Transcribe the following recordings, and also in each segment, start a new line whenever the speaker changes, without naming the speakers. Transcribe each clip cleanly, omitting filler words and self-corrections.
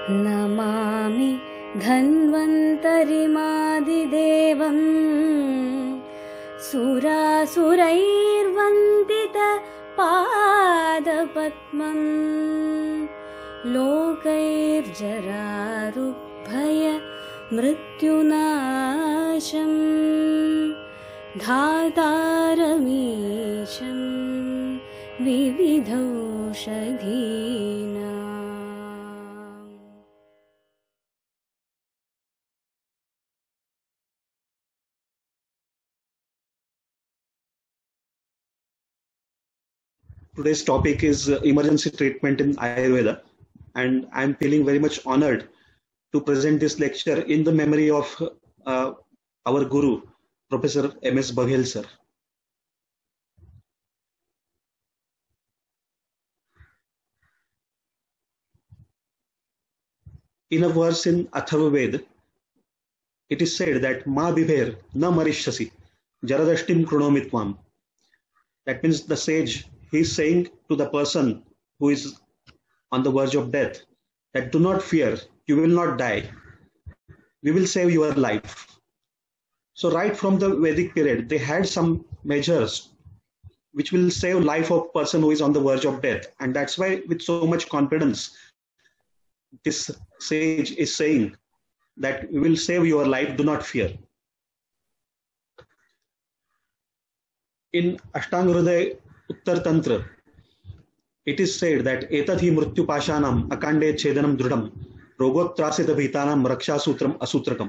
Namami धन्वन्तरिमादिदेवम् सुरासुरैर्वन्दितपादपद्मम् लोकैर्जरारुभय मृत्युनाशम् धातारमीशं विविधौषधीनाम्.
Today's topic is emergency treatment in Ayurveda, and I'm feeling very much honored to present this lecture in the memory of our Guru, Professor M.S. Baghel sir. In a verse in Atharva Veda, it is said that Ma bibher na marishasi jaradashtim krunomitvam. That means the sage, he is saying to the person who is on the verge of death that do not fear, you will not die. We will save your life. So right from the Vedic period, they had some measures which will save life of person who is on the verge of death. And that's why with so much confidence, this sage is saying that we will save your life, do not fear. In Ashtanga Hriday Uttar Tantra, it is said that etat hi mrityu pashanam akande chedanam drudam rogotrasita bhitanam raksha sutram asutrakam.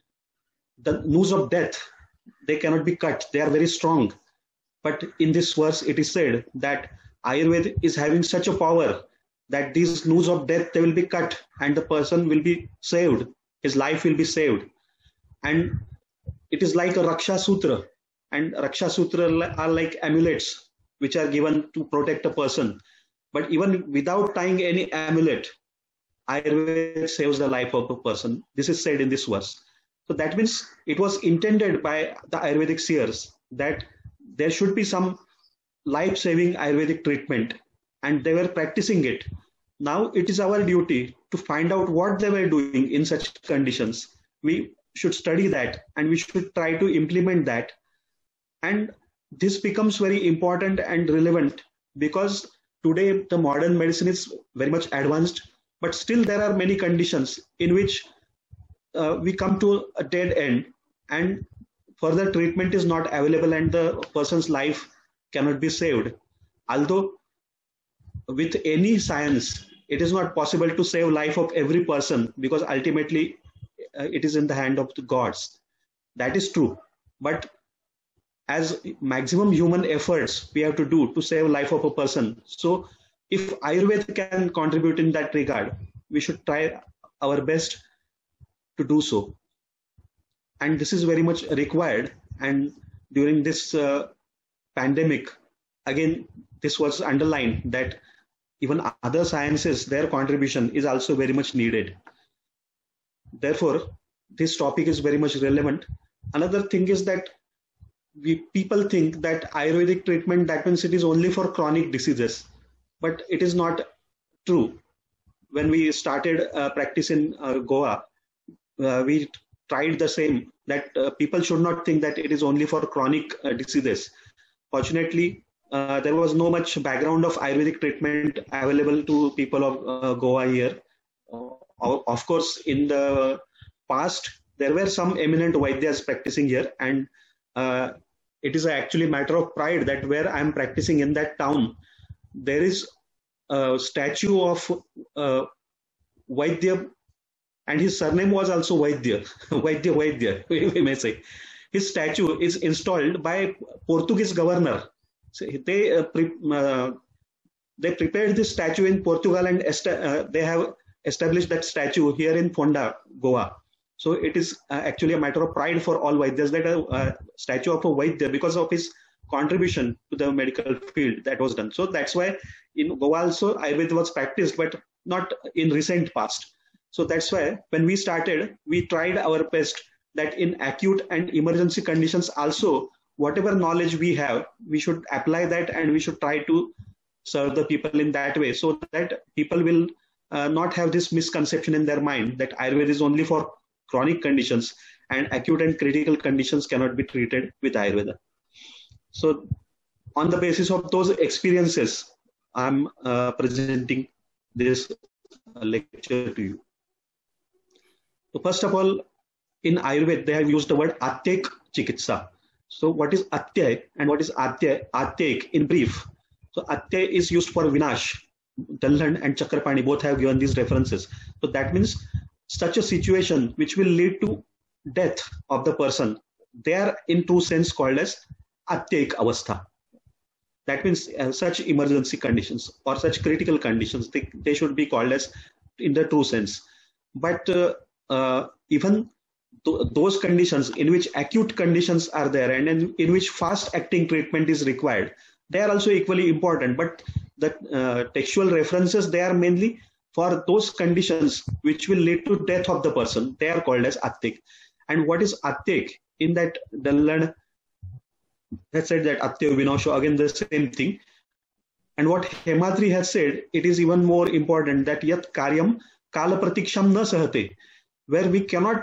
The noose of death, they cannot be cut, they are very strong. But in this verse, it is said that Ayurveda is having such a power that these noose of death, they will be cut and the person will be saved, his life will be saved. And it is like a Raksha Sutra, and Raksha Sutra are like amulets which are given to protect a person. But even without tying any amulet, Ayurveda saves the life of a person. This is said in this verse. So that means it was intended by the Ayurvedic seers that there should be some life-saving Ayurvedic treatment, and they were practicing it. Now it is our duty to find out what they were doing in such conditions. We should study that and we should try to implement that. And this becomes very important and relevant because today the modern medicine is very much advanced, but still there are many conditions in which we come to a dead end and further treatment is not available and the person's life cannot be saved. Although with any science, it is not possible to save life of every person because ultimately it is in the hand of the gods. That is true. But as maximum human efforts we have to do to save life of a person. So if Ayurveda can contribute in that regard, we should try our best to do so. And this is very much required. And during this pandemic, again, this was underlined that even other sciences, their contribution is also very much needed. Therefore, this topic is very much relevant. Another thing is that people think that Ayurvedic treatment, that means it is only for chronic diseases, but it is not true. When we started practice in Goa, we tried the same, that people should not think that it is only for chronic diseases. Fortunately, there was no much background of Ayurvedic treatment available to people of Goa here. Of course, in the past, there were some eminent Vaidyas practicing here, and it is actually a matter of pride that where I am practicing in that town, there is a statue of Vaidya, and his surname was also Vaidya, Vaidya, we may say. His statue is installed by Portuguese governor. So they prepared this statue in Portugal and they have established that statue here in Fonda, Goa. So it is actually a matter of pride for all Vaidyas that a statue of a Vaidya, because of his contribution to the medical field, that was done. So that's why in Goa also Ayurveda was practiced, but not in recent past. So that's why when we started, we tried our best that in acute and emergency conditions also, whatever knowledge we have, we should apply that and we should try to serve the people in that way so that people will not have this misconception in their mind that Ayurveda is only for chronic conditions and acute and critical conditions cannot be treated with Ayurveda. So on the basis of those experiences, I'm presenting this lecture to you. So first of all, in Ayurveda, they have used the word Atyek Chikitsa. So what is Atyay and what is Atyek in brief? So Atyay is used for Vinash. Dalhand and Chakrapani both have given these references. So that means such a situation which will lead to death of the person, they are in true sense called as Atyek Avastha. That means such emergency conditions or such critical conditions, they should be called as in the true sense. But even those conditions in which acute conditions are there and in which fast acting treatment is required, they are also equally important. But the textual references, they are mainly for those conditions which will lead to death of the person. They are called as Atyek. And what is Atyek? In that Dalhand has said that Atyo Vinosho, again the same thing. And what Hemadri has said, it is even more important that Yat Karyam Kala Pratiksham Na Sahate, where we cannot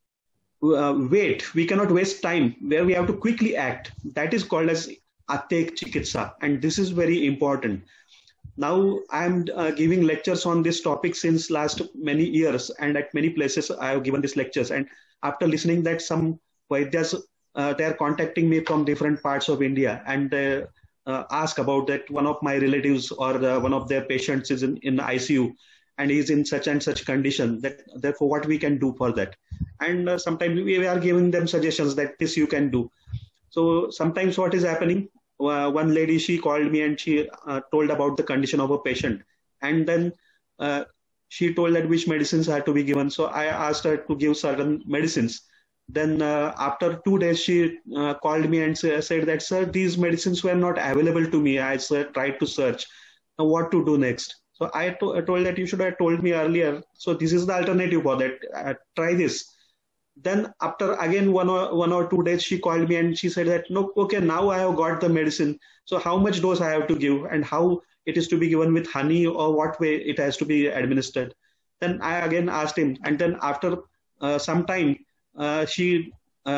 wait, we cannot waste time, where we have to quickly act. That is called as Atyek Chikitsa, and this is very important. Now I am giving lectures on this topic since last many years, and at many places I have given these lectures. And after listening that some Vaidyas, they are contacting me from different parts of India and ask about that one of my relatives or one of their patients is in ICU and is in such and such condition, that therefore what we can do for that. And sometimes we are giving them suggestions that this you can do. So sometimes what is happening, one lady, she called me and she told about the condition of a patient, and then she told that which medicines had to be given. So I asked her to give certain medicines. Then after 2 days, she called me and said that, sir, these medicines were not available to me. I tried to search. Now what to do next? So I told that you should have told me earlier. So this is the alternative for that. Try this. Then after again one or 2 days, she called me and she said that, no, okay, now I have got the medicine. So how much dose I have to give and how it is to be given with honey or what way it has to be administered. Then I again asked him. And then after some time, she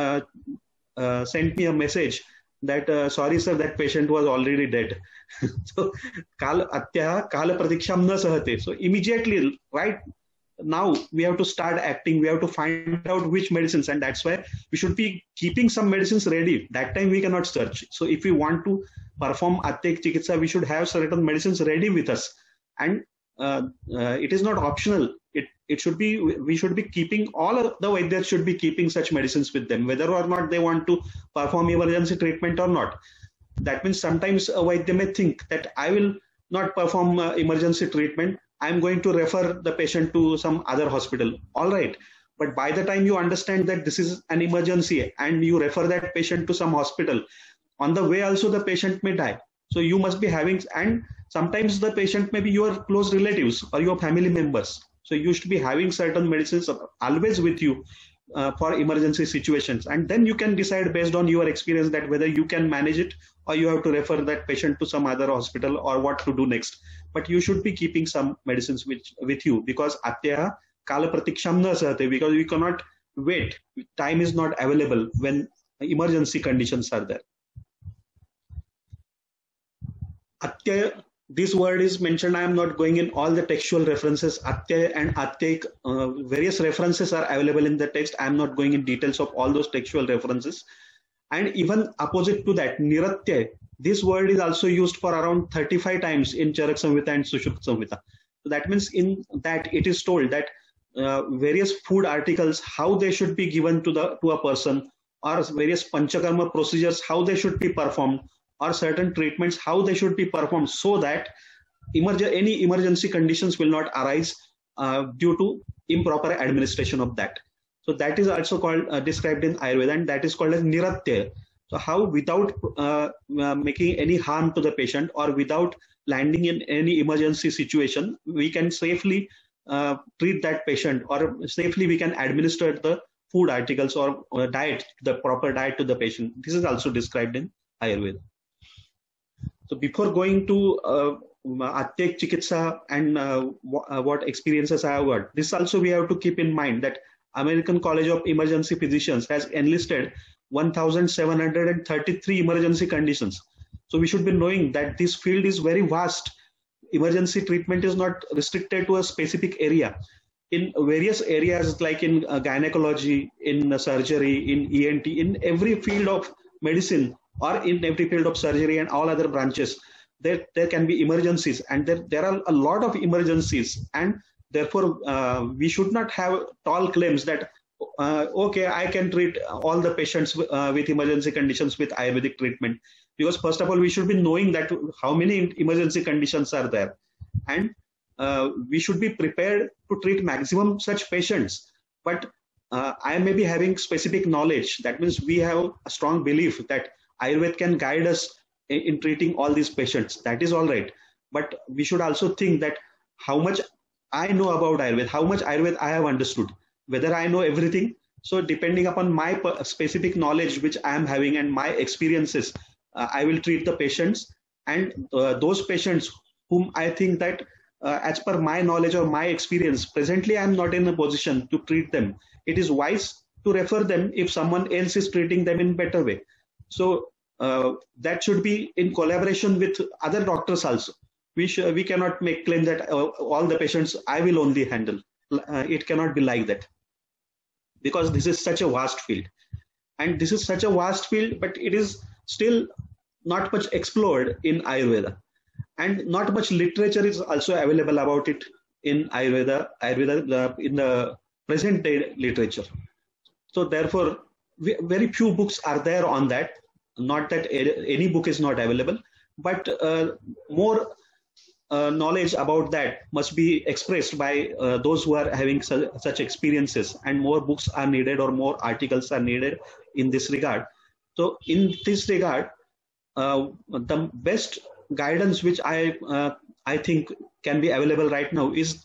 sent me a message that, sorry, sir, that patient was already dead. So, Kala Pratiksham Na Sahate. So immediately, right now, we have to start acting. We have to find out which medicines, and that's why we should be keeping some medicines ready. That time we cannot search. So if we want to perform Atyek Chikitsa, we should have certain medicines ready with us. And it is not optional. It should be, we should be keeping, all of the Vaidyas should be keeping such medicines with them, whether or not they want to perform emergency treatment or not. That means sometimes a Vaidya may think that I will not perform emergency treatment. I'm going to refer the patient to some other hospital. All right. But by the time you understand that this is an emergency and you refer that patient to some hospital, on the way also the patient may die. So you must be having, and sometimes the patient may be your close relatives or your family members. So you should be having certain medicines always with you for emergency situations. And then you can decide based on your experience that whether you can manage it or you have to refer that patient to some other hospital or what to do next. But you should be keeping some medicines with you, because Atya Kala Pratiksham Na Sahate, because we cannot wait. Time is not available when emergency conditions are there. Atya, this word is mentioned. I am not going in all the textual references. Atya and Atyek, various references are available in the text. I am not going in details of all those textual references. And even opposite to that, Niratya, this word is also used for around 35 times in Charak Samhita and Sushruta Samhita. So that means in that it is told that various food articles, how they should be given to a person, or various panchakarma procedures, how they should be performed, or certain treatments, how they should be performed, so that any emergency conditions will not arise due to improper administration of that. So that is also called, described in Ayurveda, and that is called as Niratya. So how without making any harm to the patient or without landing in any emergency situation, we can safely treat that patient, or safely we can administer the food articles or diet, the proper diet to the patient. This is also described in Ayurveda. So before going to Atyek Chikitsa and what experiences I have got. This also we have to keep in mind that American College of Emergency Physicians has enlisted 1,733 emergency conditions. So we should be knowing that this field is very vast. Emergency treatment is not restricted to a specific area. In various areas like in gynecology, in surgery, in ENT, in every field of medicine or in every field of surgery and all other branches, there can be emergencies, and there are a lot of emergencies, and therefore we should not have tall claims that okay, I can treat all the patients with emergency conditions with Ayurvedic treatment, because first of all we should be knowing that how many emergency conditions are there, and we should be prepared to treat maximum such patients. But I may be having specific knowledge. That means we have a strong belief that Ayurveda can guide us in treating all these patients. That is all right. But we should also think that how much I know about Ayurveda, how much Ayurveda I have understood, whether I know everything. So depending upon my specific knowledge which I am having and my experiences, I will treat the patients, and those patients whom I think that as per my knowledge or my experience, presently I am not in a position to treat them. It is wise to refer them if someone else is treating them in better way. So that should be in collaboration with other doctors also. We cannot make claim that all the patients I will only handle. It cannot be like that, because this is such a vast field, and this is such a vast field, but it is still not much explored in Ayurveda, and not much literature is also available about it in Ayurveda in the present day literature. So therefore very few books are there on that. Not that any book is not available, but more knowledge about that must be expressed by those who are having such experiences, and more books are needed or more articles are needed in this regard. So in this regard, the best guidance which I think can be available right now is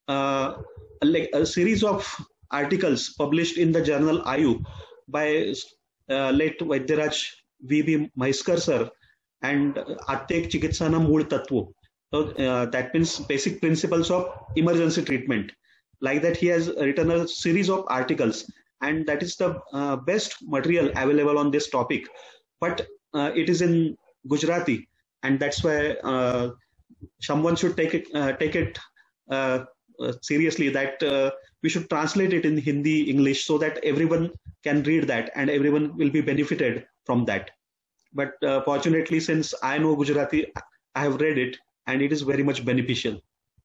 like a series of articles published in the journal Ayu by late Vaidyaraj V.B. Maheskar sir and Atyek Chikitsanam Mool Tattvo. So that means basic principles of emergency treatment. Like that, he has written a series of articles, and that is the best material available on this topic. But it is in Gujarati, and that's why someone should take it seriously, that we should translate it in Hindi, English, so that everyone can read that and everyone will be benefited from that. But fortunately, since I know Gujarati, I have read it, and it is very much beneficial.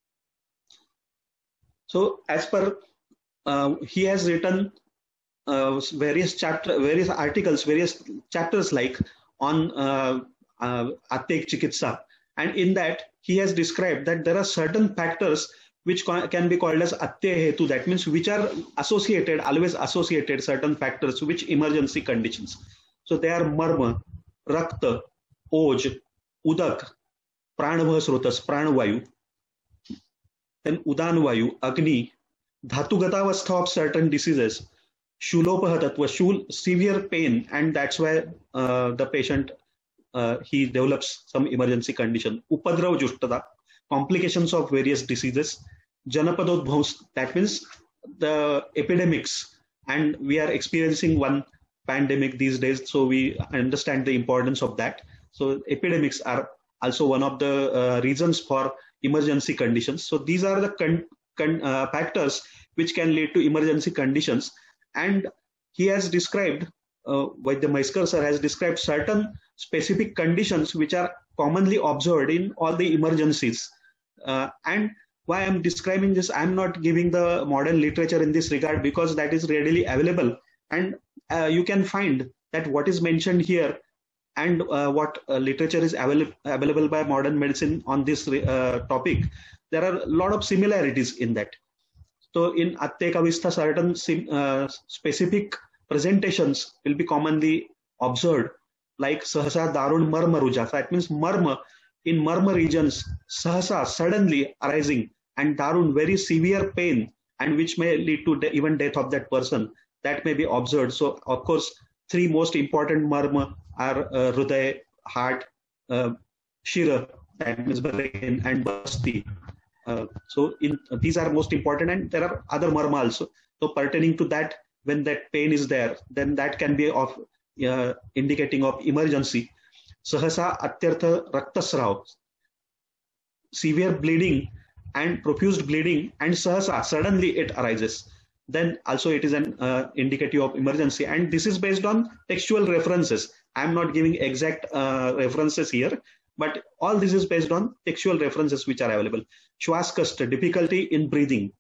So as per, he has written various articles, various chapters like on Atyek Chikitsa, and in that he has described that there are certain factors which can be called as Atya Hetu, that means which are associated, always associated, certain factors which emergency conditions. So they are Marma, Rakta, Oj, Udak, Pranavah Srotas, Pranavayu, then Udanvayu, Agni, Dhatugatavastha of certain diseases, Shulopaha Tattva, Shul, severe pain, and that's why the patient he develops some emergency condition. Upadrav Justada, complications of various diseases. Janapadodbhavs, that means the epidemics, and we are experiencing one pandemic these days, so we understand the importance of that. So epidemics are also one of the reasons for emergency conditions. So these are the factors which can lead to emergency conditions, and he has described, Vaidya Maheskar sir has described certain specific conditions which are commonly observed in all the emergencies. And why I'm describing this, I'm not giving the modern literature in this regard, because that is readily available, and you can find that what is mentioned here and what literature is available by modern medicine on this topic, there are a lot of similarities in that. So in Atyek Avistha, certain specific presentations will be commonly observed, like Sahasa Darun Marma Ruja. That means Marma, in Marma regions, Sahasa, suddenly arising, and Darun, very severe pain, and which may lead to even death of that person, that may be observed. So of course, three most important Marma are Hriday, heart, Shira, that means brain, and basti. These are most important, and there are other marma also. So pertaining to that, when that pain is there, then that can be of indicating of emergency. Sahasa atyartha raktasrav, severe bleeding and profuse bleeding, and sahasa, suddenly it arises. Then also it is an indicative of emergency, and this is based on textual references. I'm not giving exact references here, but all this is based on textual references which are available. Shwaskasta, difficulty in breathing.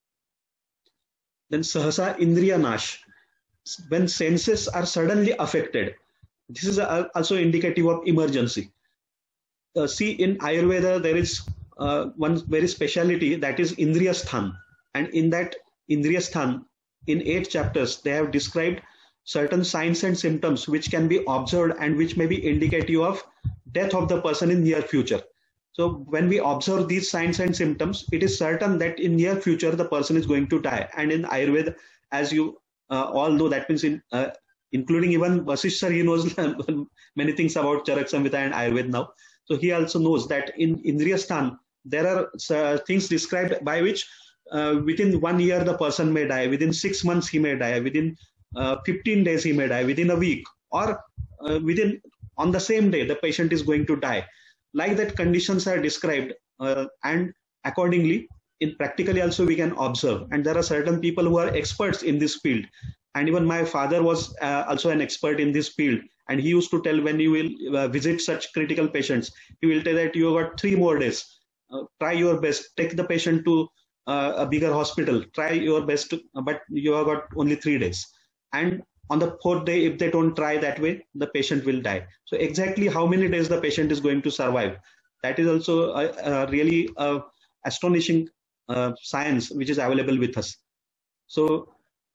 Then sahasa indriya nash, when senses are suddenly affected. This is also indicative of emergency. See, in Ayurveda, there is one very speciality, that is Indriya Sthan. And in that Indriya Sthan, in 8 chapters, they have described certain signs and symptoms which can be observed and which may be indicative of death of the person in near future. So when we observe these signs and symptoms, it is certain that in near future the person is going to die. And in Ayurveda, as you all know, that means including even Vasishtha, he knows many things about Charak Samhita and Ayurveda now. So he also knows that in Indriya Sthan, there are things described by which within 1 year the person may die, within 6 months he may die, within 15 days he may die, within a week, or on the same day the patient is going to die. Like that, conditions are described, and accordingly, in practically also we can observe. And there are certain people who are experts in this field. And even my father was also an expert in this field. And he used to tell, when you will visit such critical patients, he will tell that you have got 3 more days. Try your best. Take the patient to a bigger hospital. Try your best, but you have got only 3 days. And on the 4th day, if they don't try that way, the patient will die. So exactly how many days the patient is going to survive, that is also a really astonishing science which is available with us. So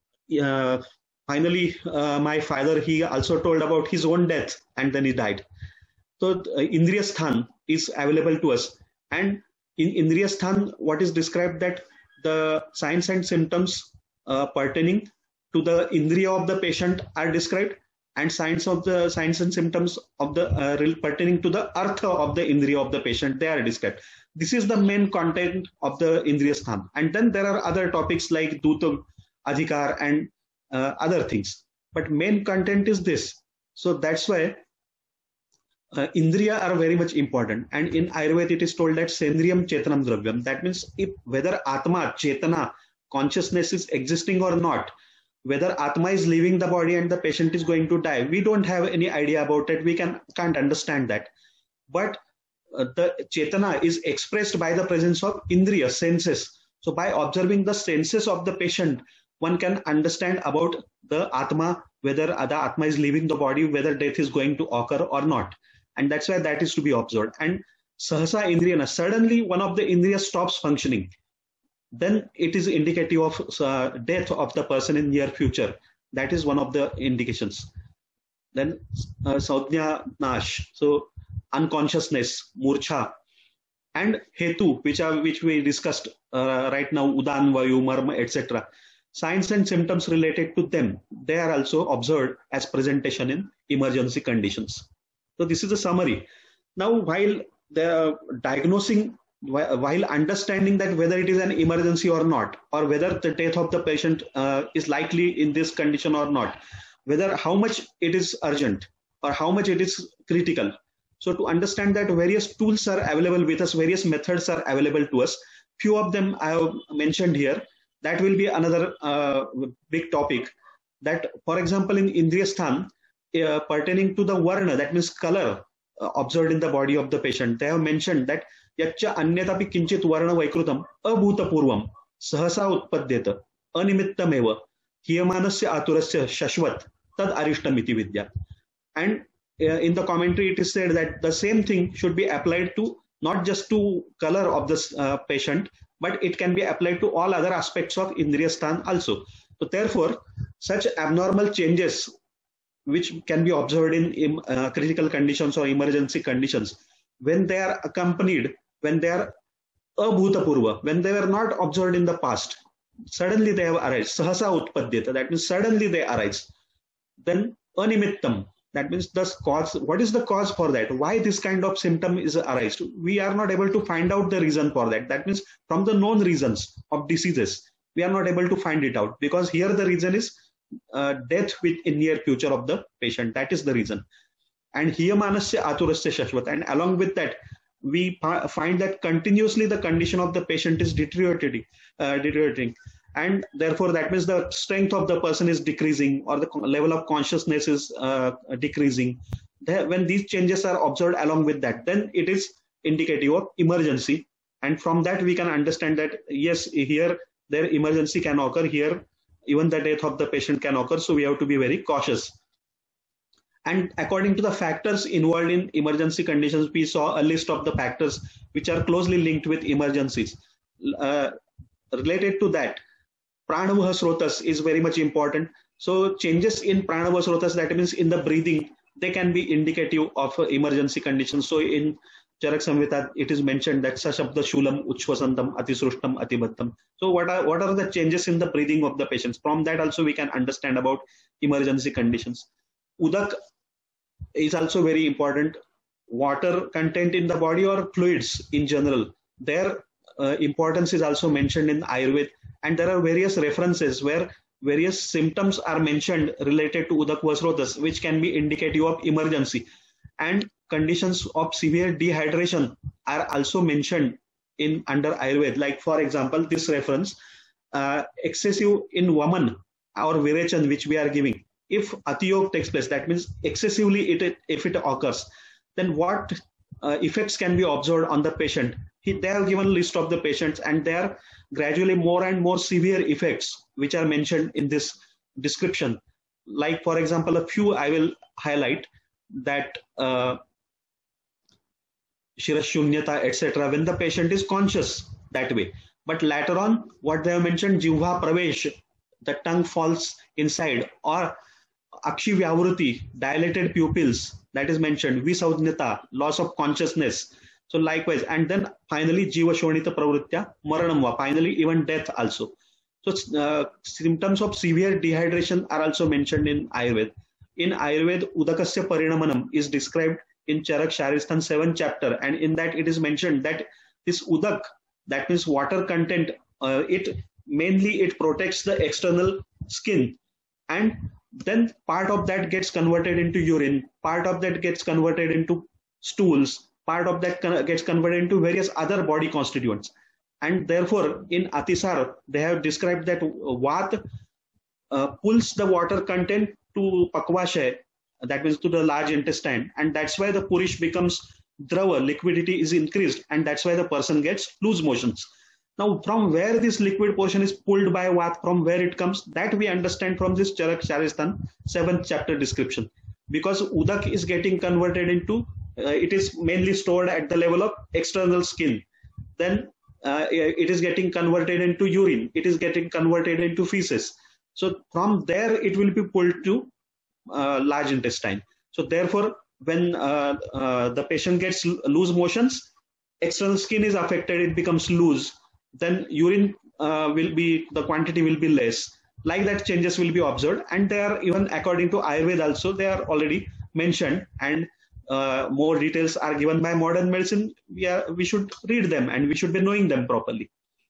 finally, my father, he also told about his own death, and then he died. So Indriya Sthan is available to us. And in Indriya Sthan, what is described, that the signs and symptoms pertaining to the Indriya of the patient are described, and signs and symptoms of the pertaining to the Artha of the Indriya of the patient, they are described. This is the main content of the Indriya Sthan. And then there are other topics like Dutam, Adhikar, and other things. But main content is this. So that's why Indriya are very much important. And in Ayurveda, it is told that Sendriyam Chetanam Dravyam. That means whether Atma, Chetana, consciousness is existing or not, whether Atma is leaving the body and the patient is going to die, we don't have any idea about it. We can't understand that. But the Chetana is expressed by the presence of Indriya, senses. So by observing the senses of the patient, one can understand about the Atma, whether the Atma is leaving the body, whether death is going to occur or not. And that's why that is to be observed. And Sahasa Indriyana, suddenly one of the Indriya stops functioning, then it is indicative of death of the person in near future. That is one of the indications. Then Saudhya Nash, so unconsciousness, Murcha, and Hetu, which we discussed right now, Udan, Vayu, Marma, etc. Signs and symptoms related to them, they are also observed as presentation in emergency conditions. So this is a summary. Now, while diagnosing, while understanding that whether it is an emergency or not, or whether the death of the patient is likely in this condition or not, whether how much it is urgent or how much it is critical. So to understand that, various tools are available with us, various methods are available to us. Few of them I have mentioned here. That will be another big topic. That, for example, in Indriya Sthan, pertaining to the Varna, that means color observed in the body of the patient, they have mentioned that Yacha Anyatapi Kinchit Varna Vaikrutam Abhuta Purvam Sahasa Utpadyeta Animittameva Hiyamanasya Aturasya Shashvat Tad Arishtamiti Vidya. And in the commentary, it is said that the same thing should be applied to not just to color of this patient, but it can be applied to all other aspects of Indriya Sthan also. So therefore, such abnormal changes which can be observed in critical conditions or emergency conditions, when they are accompanied, when they are abhutapurva, when they were not observed in the past, suddenly they have arisen. Sahasa utpadyeta, that means suddenly they arise. Then animittam, That means the cause, what is the cause for that? Why this kind of symptom is arise? We are not able to find out the reason for that. That means from the known reasons of diseases, we are not able to find it out, because here the reason is death in near future of the patient. That is the reason. And hiyamanasya aturasya shashvat. And along with that, we find that continuously the condition of the patient is deteriorating. And therefore, that means the strength of the person is decreasing, or the level of consciousness is decreasing. When these changes are observed along with that, then it is indicative of emergency. And from that, we can understand that, yes, here their emergency can occur, here even the death of the patient can occur. So we have to be very cautious. And according to the factors involved in emergency conditions, we saw a list of the factors which are closely linked with emergencies. Related to that, Pranavaha Srotas is very much important. So changes in Pranavaha Srotas, that means in the breathing, they can be indicative of emergency conditions. So in Charak Samhita, it is mentioned that Sashabda Shulam, Uchvasantam, Atisrushtam, Atibhattam. So what are the changes in the breathing of the patients? From that also we can understand about emergency conditions. Udak is also very important. Water content in the body or fluids in general, their importance is also mentioned in Ayurveda. And there are various references where various symptoms are mentioned related to Udakva Srotas, which can be indicative of emergency. And conditions of severe dehydration are also mentioned in under Ayurveda. Like for example, this reference, excessive in Vaman or Virechan, which we are giving. If atiyog takes place, that means excessively if it occurs, then what effects can be observed on the patient? They have given a list of the patients, and there are gradually more and more severe effects which are mentioned in this description. Like for example, a few I will highlight, that Shirashunyata, etc., when the patient is conscious that way. But later on, what they have mentioned, Jivha Pravesh, the tongue falls inside, or Akshi Vyavruti, dilated pupils, that is mentioned, Visaudnita, loss of consciousness. So likewise, and then finally Jiva Shonita Pravritya, Maranamva, finally even death also. So symptoms of severe dehydration are also mentioned in Ayurveda. In Ayurveda, Udakasya Parinamanam is described in Charak Sharistan 7th chapter, and in that it is mentioned that this Udak, that means water content, it protects the external skin, and then part of that gets converted into urine, part of that gets converted into stools, part of that gets converted into various other body constituents. And therefore, in Atisar, they have described that Vat pulls the water content to Pakvashay, that means to the large intestine, and that's why the Purish becomes Drava, liquidity is increased, and that's why the person gets loose motions. Now, from where this liquid portion is pulled by Vat, from where it comes, that we understand from this Charak Sharistan 7th chapter description. Because Udak is getting converted into, it is mainly stored at the level of external skin. Then it is getting converted into urine. It is getting converted into feces. So from there, it will be pulled to large intestine. So therefore, when the patient gets loose motions, external skin is affected, it becomes loose. Then urine the quantity will be less. Like that, changes will be observed, and they are even according to Ayurveda also, they are already mentioned, and more details are given by modern medicine. We should read them, and we should be knowing them properly.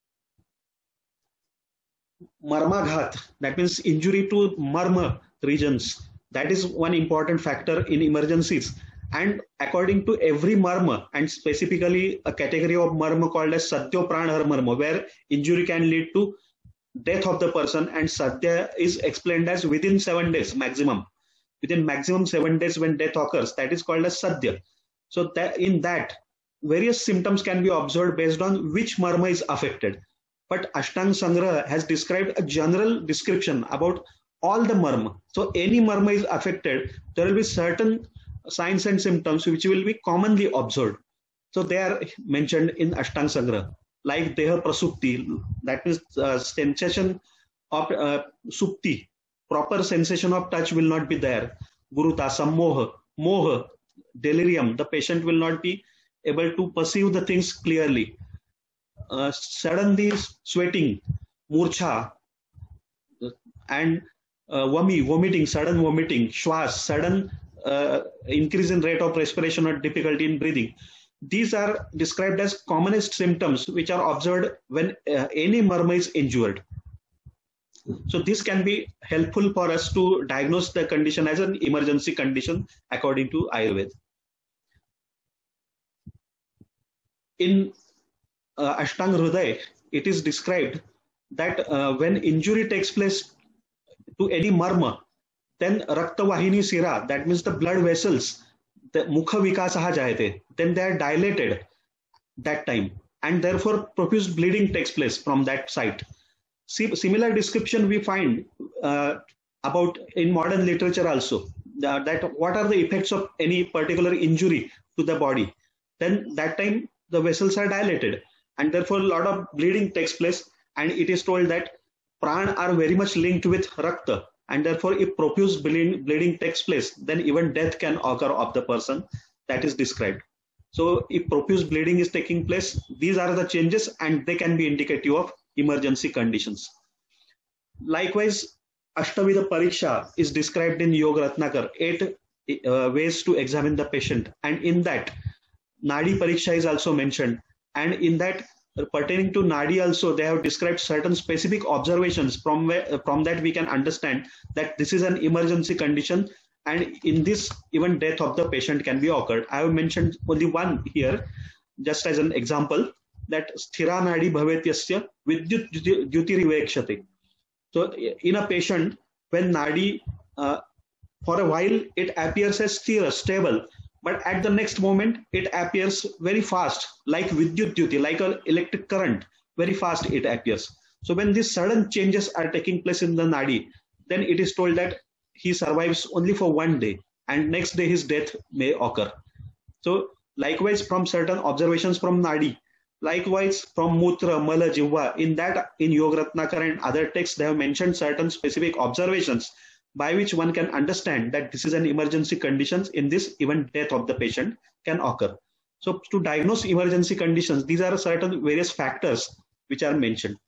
Marmaghat, that means injury to marma regions. That is one important factor in emergencies. And according to every marma, and specifically a category of marma called as Satyo Pranhar marma, where injury can lead to death of the person, and Satya is explained as within 7 days maximum. Within maximum 7 days when death occurs, that is called as Satya. So that in that, various symptoms can be observed based on which marma is affected. But Ashtang Sangraha has described a general description about all the marma. So any marma is affected, there will be certain signs and symptoms which will be commonly observed. So they are mentioned in Ashtang Sangraha, like Deha Prasupti, that means sensation of supti, proper sensation of touch will not be there. Guruta, Sammoha, Moha, delirium, the patient will not be able to perceive the things clearly. Suddenly sweating, Murcha, and vomiting, sudden vomiting, Shwas, sudden increase in rate of respiration or difficulty in breathing. These are described as commonest symptoms which are observed when any murmur is injured. So this can be helpful for us to diagnose the condition as an emergency condition according to Ayurveda. In Ashtanga Hriday, it is described that when injury takes place to any murmur, then Raktavahini Sira, that means the blood vessels, the Mukha Vikasaha Jayate, then they are dilated that time, and therefore profuse bleeding takes place from that site. Similar description we find about in modern literature also, that what are the effects of any particular injury to the body. Then that time the vessels are dilated and therefore a lot of bleeding takes place, and it is told that prana are very much linked with rakta, and therefore if profuse bleeding takes place, then even death can occur of the person that is described. So if profuse bleeding is taking place, these are the changes and they can be indicative of emergency conditions. Likewise, Ashtavida Pariksha is described in Yoga Ratnakar, 8 ways to examine the patient, and in that Nadi Pariksha is also mentioned, and in that pertaining to Nadi also they have described certain specific observations from that we can understand that this is an emergency condition, and in this even death of the patient can be occurred. I have mentioned only one here just as an example, that sthira nadi bhavetyasya vidyut dyutirivekshate. So in a patient, when nadi for a while it appears as sthira, stable, but at the next moment it appears very fast, like vidyut dyuti, like an electric current, very fast it appears. So when these sudden changes are taking place in the nadi, then it is told that he survives only for one day and next day his death may occur. So likewise from certain observations from nadi, likewise from Mutra, Mala, Jivva, in Yoga Ratnakar and other texts, they have mentioned certain specific observations by which one can understand that this is an emergency condition. In this, even death of the patient can occur. So to diagnose emergency conditions, these are certain various factors which are mentioned.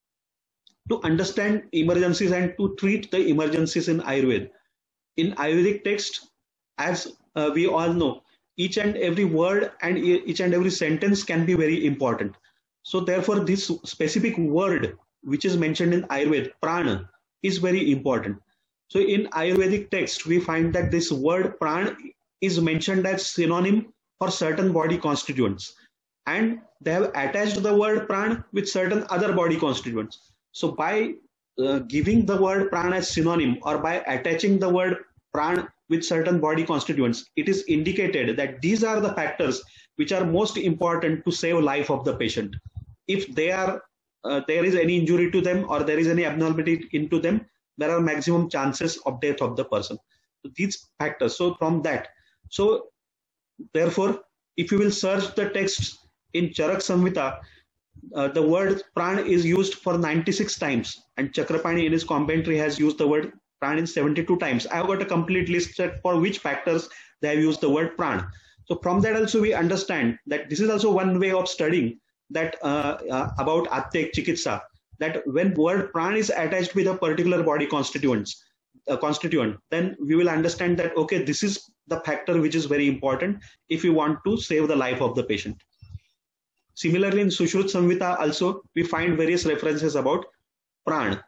To understand emergencies and to treat the emergencies in Ayurveda, in Ayurvedic text, as we all know, each and every word and each and every sentence can be very important. So therefore, this specific word which is mentioned in Ayurveda, prana, is very important. So in Ayurvedic text, we find that this word prana is mentioned as synonym for certain body constituents, and they have attached the word prana with certain other body constituents. So by giving the word prana as synonym, or by attaching the word prana with certain body constituents, it is indicated that these are the factors which are most important to save life of the patient. If they are there is any injury to them or there is any abnormality into them, there are maximum chances of death of the person. So these factors. So from that, so therefore, if you will search the texts in Charak Samhita, the word prana is used for 96 times, and Chakrapani in his commentary has used the word prana in 72 times. I have got a complete list for which factors they have used the word prana. So from that also we understand that this is also one way of studying that about Atyek Chikitsa, that when word prana is attached with a particular body constituent, then we will understand that, okay, this is the factor which is very important if you want to save the life of the patient. Similarly, in Sushrut Samhita also, we find various references about prana.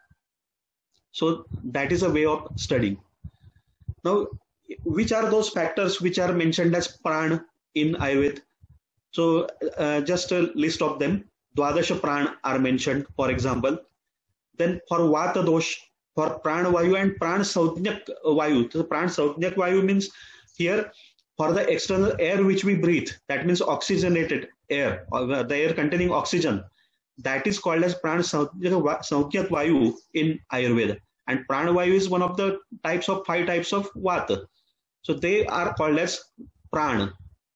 So that is a way of studying. Now, which are those factors which are mentioned as prana in Ayurveda? So just a list of them. Dwadasha prana are mentioned, for example. Then for Vata dosh, for prana vayu and prana saudnyak vayu. So prana saudnyak vayu means here for the external air which we breathe, that means oxygenated air, or the air containing oxygen, that is called as prana saudnyak vayu in Ayurveda. And prana vayu is one of the types of 5 types of vata. So they are called as prana.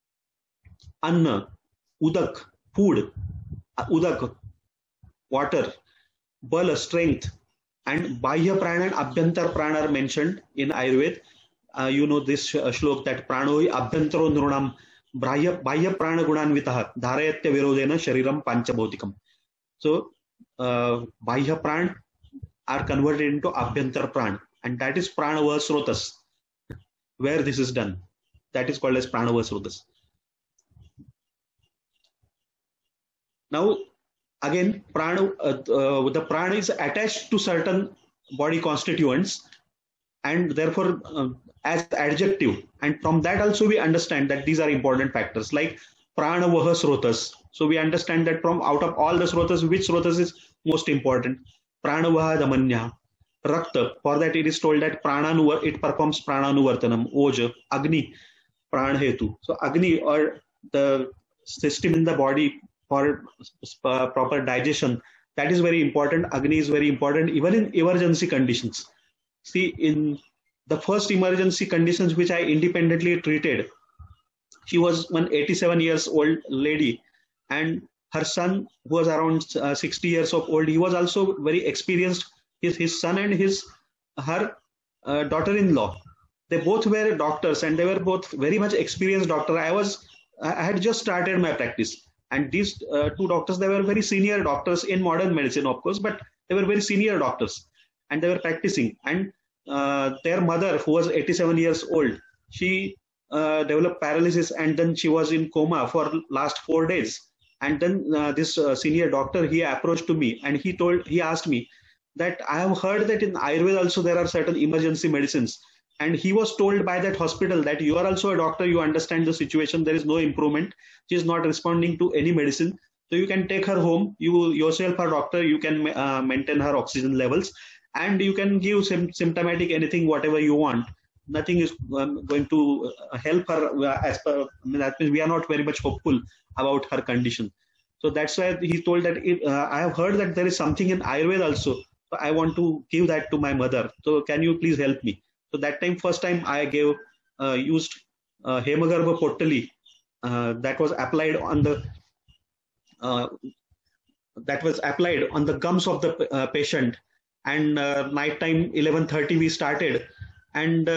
Anna, udak, food, udak, water, bala, strength, and bahya prana and abhyantar prana are mentioned in Ayurveda. You know this shlok that pranoi abhyantaro nrunam bahya prana gunanvitaha dharayatya virodena shariram panchabhautikam. So bahya prana are converted into abhyantar prana, and that is pranava srotas. where this is done. That is called as pranavasrotas. Now, again, the prana is attached to certain body constituents, and therefore as adjective. And from that also we understand that these are important factors like pranavaha srotas. So we understand that from out of all the srotas, which srotas is most important? Pranavaha damanya. Rakta, for that it is told that it performs prananuvartanam, oja, agni, pranhetu. So agni, or the system in the body for proper digestion, that is very important. Agni is very important even in emergency conditions. See, in the first emergency conditions which I independently treated, she was one 87 years old lady, and her son, who was around 60 years of old, he was also very experienced. His son and her daughter-in-law, they both were doctors, and they were both very much experienced doctor. I had just started my practice, and these two doctors, they were very senior doctors in modern medicine, of course, but they were very senior doctors, and they were practicing. And their mother, who was 87 years old, she developed paralysis, and then she was in coma for last 4 days. And then this senior doctor, he approached to me, and he asked me that I have heard that in Ayurveda also there are certain emergency medicines. And he was told by that hospital that you are also a doctor, you understand the situation, there is no improvement, she is not responding to any medicine, so you can take her home, you yourself are doctor, you can maintain her oxygen levels, and you can give symptomatic anything, whatever you want. Nothing is going to help her as per, that means we are not very much hopeful about her condition. So that's why he told that I have heard that there is something in Ayurveda also, so I want to give that to my mother, so can you please help me? So that time, first time I used Hemagarbha Pottali, that was applied on the gums of the patient. And night time 11:30 we started, and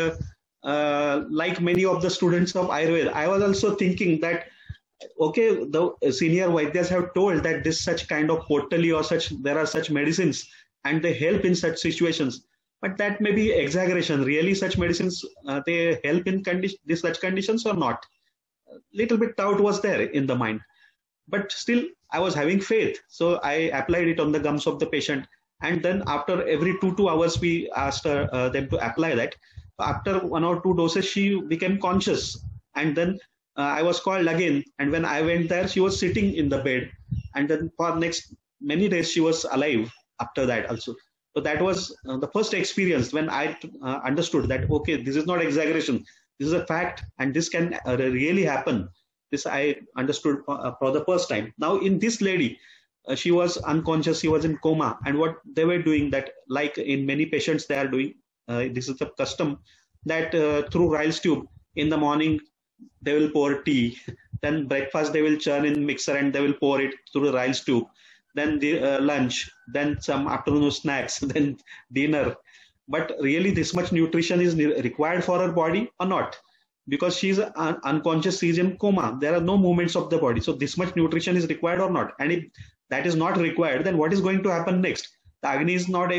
like many of the students of Ayurveda, I was also thinking that okay, the senior Vaidyas have told that this such kind of Pottali or such, there are such medicines and they help in such situations. But that may be exaggeration. Really, such medicines, they help in such conditions or not? Little bit doubt was there in the mind. But still, I was having faith. So I applied it on the gums of the patient. And then after every 2 hours, we asked them to apply that. After 1 or 2 doses, she became conscious. And then I was called again. And when I went there, she was sitting in the bed. And then for next many days, she was alive after that also. So that was the first experience when I understood that, okay, this is not exaggeration. This is a fact, and this can really happen. This I understood for the first time. Now in this lady, she was unconscious, she was in coma, and what they were doing, that like in many patients they are doing, this is the custom, that through Ryle's tube, in the morning they will pour tea, then breakfast they will churn in mixer and they will pour it through the Ryle's tube, then the lunch, then some afternoon snacks, then dinner. But really this much nutrition is required for her body or not? Because she's unconscious, she's in coma, there are no movements of the body. So this much nutrition is required or not? And if that is not required, then what is going to happen next? The Agni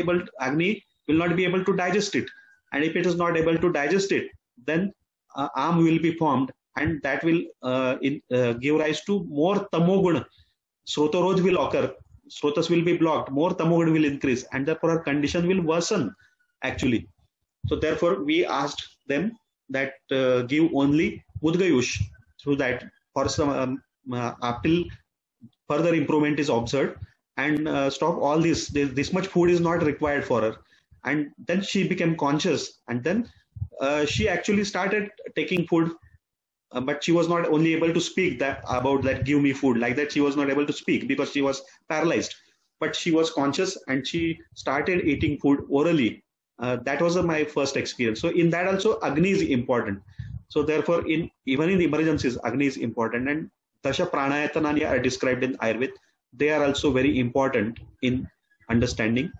will not be able to digest it. And if it is not able to digest it, then arm will be formed, and that will give rise to more tamoguna. Srotaroj will occur, Srotas will be blocked, more tamoguna will increase, and therefore our condition will worsen actually. So therefore we asked them that give only Mudgayush, through that for some until further improvement is observed, and stop all this much food is not required for her. And then she became conscious, and then she actually started taking food, but she was not only able to speak about that, give me food, like that she was not able to speak because she was paralyzed, but she was conscious and she started eating food orally. That was my first experience. So in that also Agni is important. So therefore even in emergencies, Agni is important, and Dasha Pranayatanani are described in Ayurveda. They are also very important in understanding.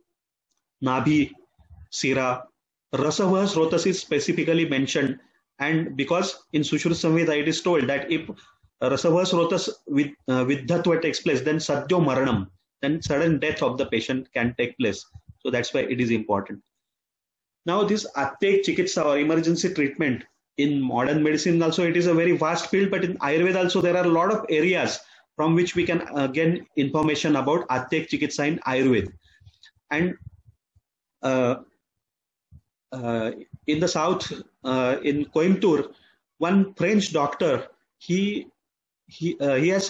Nabhi, Sira, Rasavah Srotas is specifically mentioned, and because in Sushruta Samhita it is told that if Rasavah Srotas with Viddhatva takes place, then Sadyo Maranam, then sudden death of the patient can take place. So that's why it is important. Now this Atyek Chikitsa or emergency treatment in modern medicine also, it is a very vast field, but in Ayurveda also there are a lot of areas from which we can gain information about Atyek Chikitsa in Ayurveda. And in the south, in Coimbatore, one French doctor, he has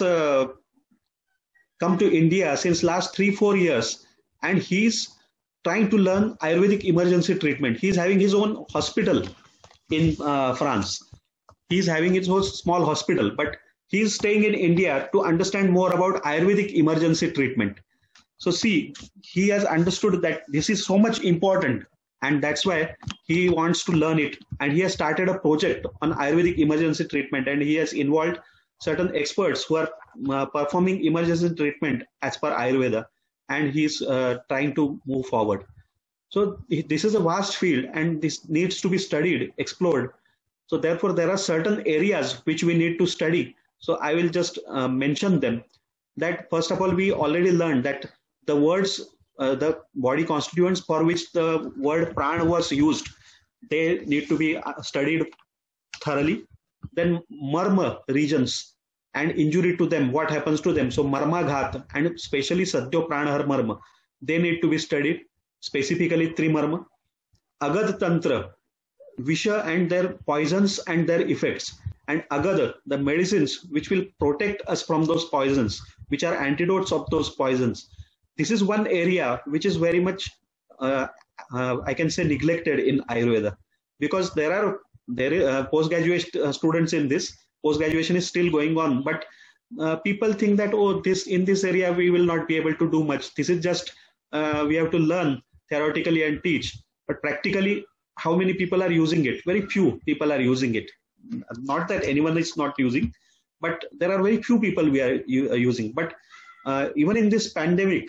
come to India since last 3-4 years, and he's trying to learn Ayurvedic emergency treatment. He's having his own hospital in France. He's having his own small hospital, but he's staying in India to understand more about Ayurvedic emergency treatment. So see, he has understood that this is so much important, and that's why he wants to learn it. And he has started a project on Ayurvedic emergency treatment, and he has involved certain experts who are performing emergency treatment as per Ayurveda, and he's trying to move forward. So this is a vast field, and this needs to be studied, explored. So therefore, there are certain areas which we need to study. So I will just mention them. That first of all, we already learned that the words, the body constituents for which the word prana was used, they need to be studied thoroughly. Then marma regions and injury to them, what happens to them. So marmaghat and especially sadhyo pranahar marma, they need to be studied, specifically trimarma. Agad tantra, visha and their poisons and their effects. And agad, the medicines which will protect us from those poisons, which are antidotes of those poisons. This is one area which is very much, I can say, neglected in Ayurveda, because there are postgraduate students in this. Post-graduation is still going on, but people think that, oh, in this area we will not be able to do much. This is just, we have to learn theoretically and teach. But practically, how many people are using it? Very few people are using it. Not that anyone is not using, but there are very few people we are using. But even in this pandemic,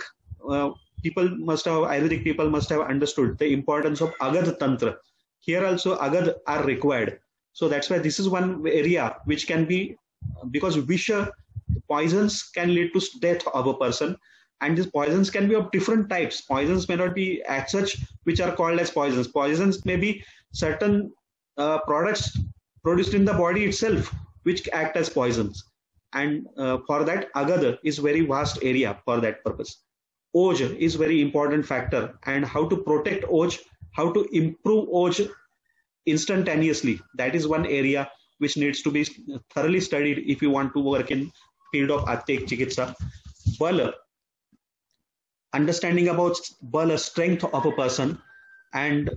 Ayurvedic people must have understood the importance of Agad Tantra. Here also Agad are required. So that's why this is one area which can be, because visha, poisons can lead to death of a person, and these poisons can be of different types. Poisons may not be as such which are called as poisons. Poisons may be certain products produced in the body itself which act as poisons. And for that, Agad is very vast area for that purpose. Oj is very important factor, and how to protect Oj, how to improve Oj instantaneously. That is one area which needs to be thoroughly studied if you want to work in field of Atyek Chikitsa. Bala, understanding about Bala, strength of a person, and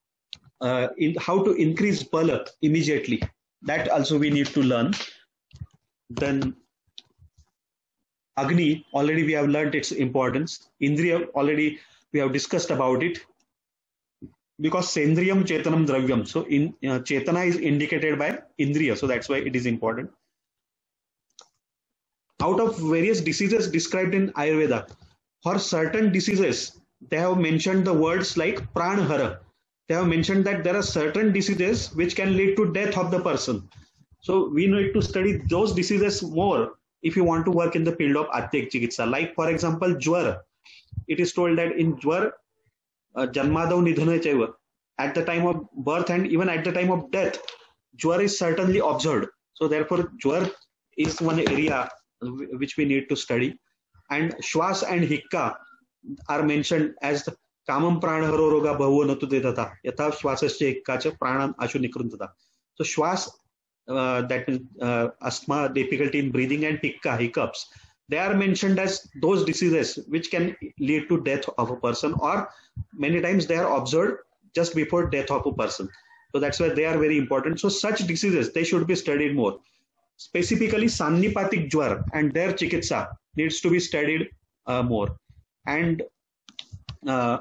how to increase Bala immediately. That also we need to learn. Then Agni, already we have learned its importance. Indriya, already we have discussed about it. Because Sendriyam Chetanam Dravyam. So Chetana is indicated by Indriya. So that's why it is important. Out of various diseases described in Ayurveda, for certain diseases, they have mentioned the words like pranahara. They have mentioned that there are certain diseases which can lead to death of the person. So we need to study those diseases more if you want to work in the field of Atyek Chikitsa. Like for example, Jwar. It is told that in Jwar, Janmadav Nidhana Chaiva, at the time of birth and even at the time of death, Jwar is certainly observed. So therefore, Jwar is one area which we need to study. And Shwas and Hikka are mentioned as the Kamam Pranaharo Roga Bhavo Natu Detata, Yatha Shwasasya Hikkacha Pranam Ashu Nikruntata. So Shwas, that is asthma, difficulty in breathing, and Hikka, hiccups, they are mentioned as those diseases which can lead to death of a person, or many times they are observed just before death of a person. So that's why they are very important. So such diseases, they should be studied more. Specifically, Sannipatik Jwar and their Chikitsa needs to be studied more. And I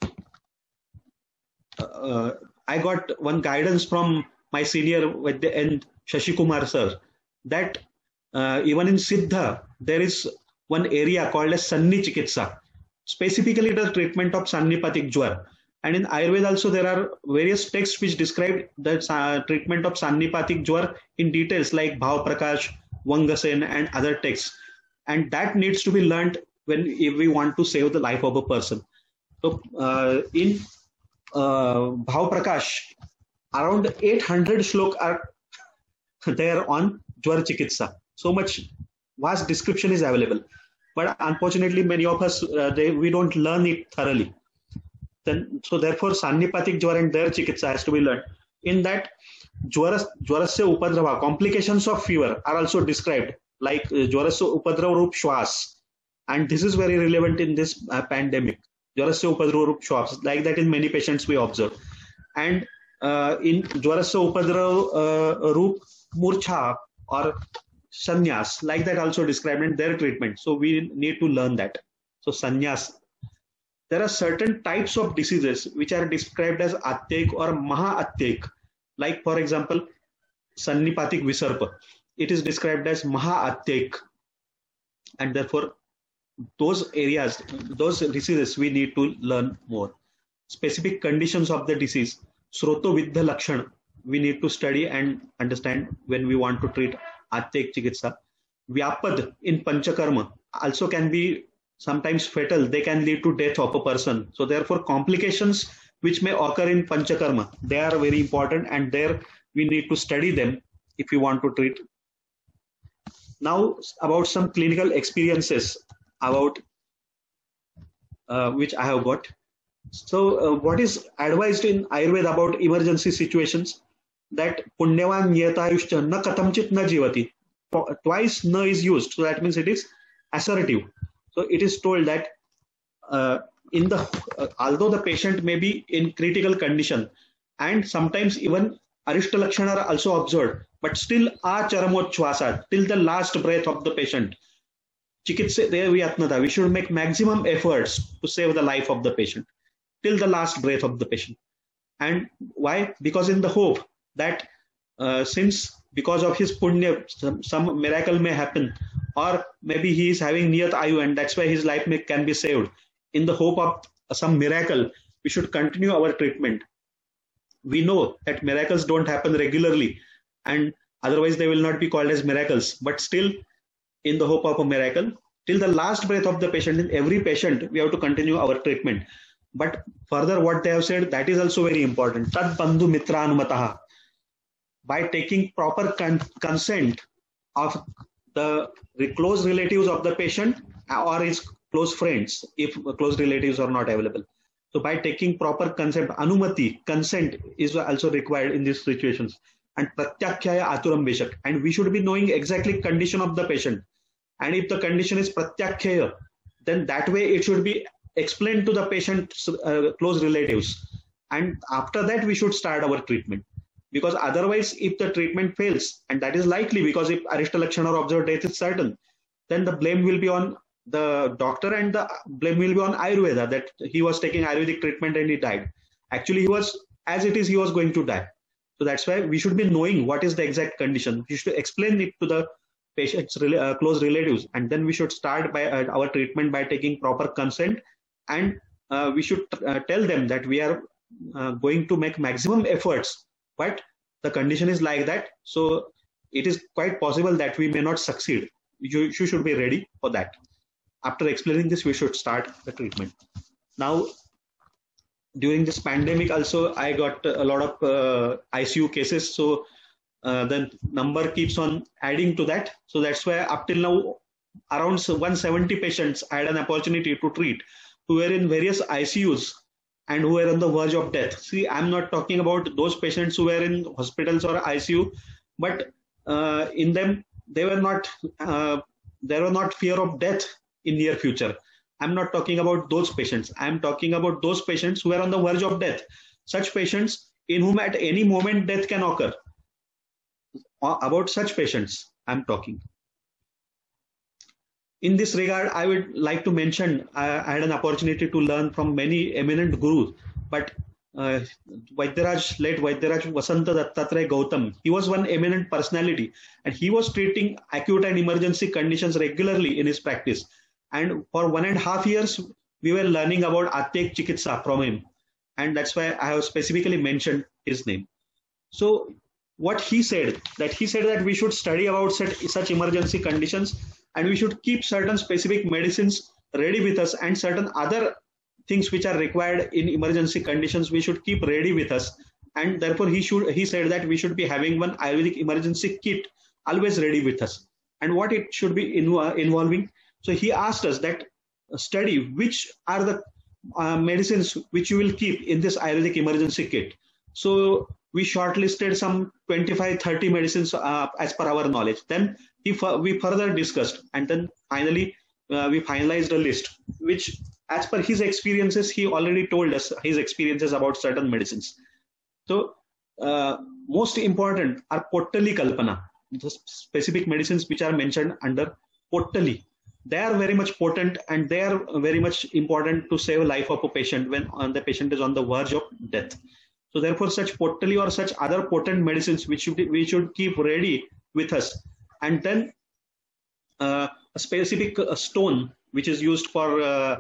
got one guidance from my senior with the end, Shashi Kumar sir, that even in Siddha, there is one area called as Sanni Chikitsa, specifically the treatment of Sannipatik Jwar. And in Ayurveda also there are various texts which describe the treatment of Sannipatik Jwar in details, like Bhav Prakash, Vangasen and other texts. And that needs to be learned if we want to save the life of a person. So in Bhav Prakash, around 800 shlok are there on Jwar Chikitsa. So much vast description is available. But unfortunately, many of us, we don't learn it thoroughly. So therefore, Sannipatik Jwar and their Chikitsa has to be learned. In that, Jwarasya Upadrava, complications of fever are also described, like Jwarasya Upadrava Rup Shwas. And this is very relevant in this pandemic. Jwarasya Upadrava Rup Shwas, like that in many patients we observe. And in Jwarasya Upadrava Rup Murcha or Sanyas, like that also described in their treatment. So we need to learn that. So Sanyas. There are certain types of diseases which are described as Atyek or Maha-Atyek. Like for example, Sannipatik Visarpa. It is described as Maha-Atyek. And therefore, those areas, those diseases, we need to learn more. Specific conditions of the disease, Sroto Vidya Lakshan, we need to study and understand when we want to treat Atyek Chikitsa. Vyapad in Panchakarma also can be sometimes fatal. They can lead to death of a person. So therefore, complications which may occur in Panchakarma, they are very important, and there we need to study them if we want to treat. Now about some clinical experiences about which I have got. So what is advised in Ayurveda about emergency situations? That punyavan niyatayushcha na katamchit na jivati. Twice na is used, so that means it is assertive. So it is told that although the patient may be in critical condition, and sometimes even arishta lakshana are also observed, but still acharamotchvasa, till the last breath of the patient, chikitsa deviyatnata, we should make maximum efforts to save the life of the patient till the last breath of the patient. And why? Because in the hope that since because of his punya, some miracle may happen, or maybe he is having niyat ayu and that's why his life can be saved. In the hope of some miracle, we should continue our treatment. We know that miracles don't happen regularly, and otherwise they will not be called as miracles. But still, in the hope of a miracle, till the last breath of the patient, in every patient, we have to continue our treatment. But further, what they have said, that is also very important. Tad bandhu mitra anumataha. By taking proper consent of the close relatives of the patient or his close friends, if close relatives are not available. So by taking proper consent, anumati, consent is also required in these situations. And pratyakhyaya aturam veshak. And we should be knowing exactly condition of the patient. And if the condition is pratyakhyaya, then that way it should be explained to the patient's close relatives. And after that, we should start our treatment. Because otherwise, if the treatment fails, and that is likely because if arishta lakshana or observed death is certain, then the blame will be on the doctor and the blame will be on Ayurveda, that he was taking Ayurvedic treatment and he died. Actually, he was going to die. So that's why we should be knowing what is the exact condition. We should explain it to the patient's close relatives, and then we should start by our treatment by taking proper consent, and we should tell them that we are going to make maximum efforts, but the condition is like that, so it is quite possible that we may not succeed. You should be ready for that. After explaining this, we should start the treatment. Now, during this pandemic also, I got a lot of ICU cases, so the number keeps on adding to that. So that's why up till now, around 170 patients I had an opportunity to treat who were in various ICUs and who were on the verge of death. See, I'm not talking about those patients who were in hospitals or ICU, but in them, there were not fear of death in near future. I'm not talking about those patients. I'm talking about those patients who are on the verge of death. Such patients in whom at any moment death can occur. About such patients I'm talking. In this regard, I would like to mention, I had an opportunity to learn from many eminent gurus, but late Vaidyaraj Vasanta Dattatreya Gautam, he was one eminent personality, and he was treating acute and emergency conditions regularly in his practice. And for 1.5 years, we were learning about Atyek Chikitsa from him. And that's why I have specifically mentioned his name. So what he said, that we should study about such emergency conditions, and we should keep certain specific medicines ready with us and certain other things which are required in emergency conditions we should keep ready with us, and therefore he said that we should be having one Ayurvedic emergency kit always ready with us. And what it should be involving, so he asked us that study which are the medicines which you will keep in this Ayurvedic emergency kit. So we shortlisted some 25-30 medicines as per our knowledge. Then we further discussed, and then finally we finalized a list which, as per his experiences, he already told us his experiences about certain medicines. So most important are Pottali Kalpana, the specific medicines which are mentioned under Pottali. They are very much potent, and they are very much important to save life of a patient when the patient is on the verge of death. So therefore, such Pottali or such other potent medicines which we should keep ready with us. And then a specific stone which is used for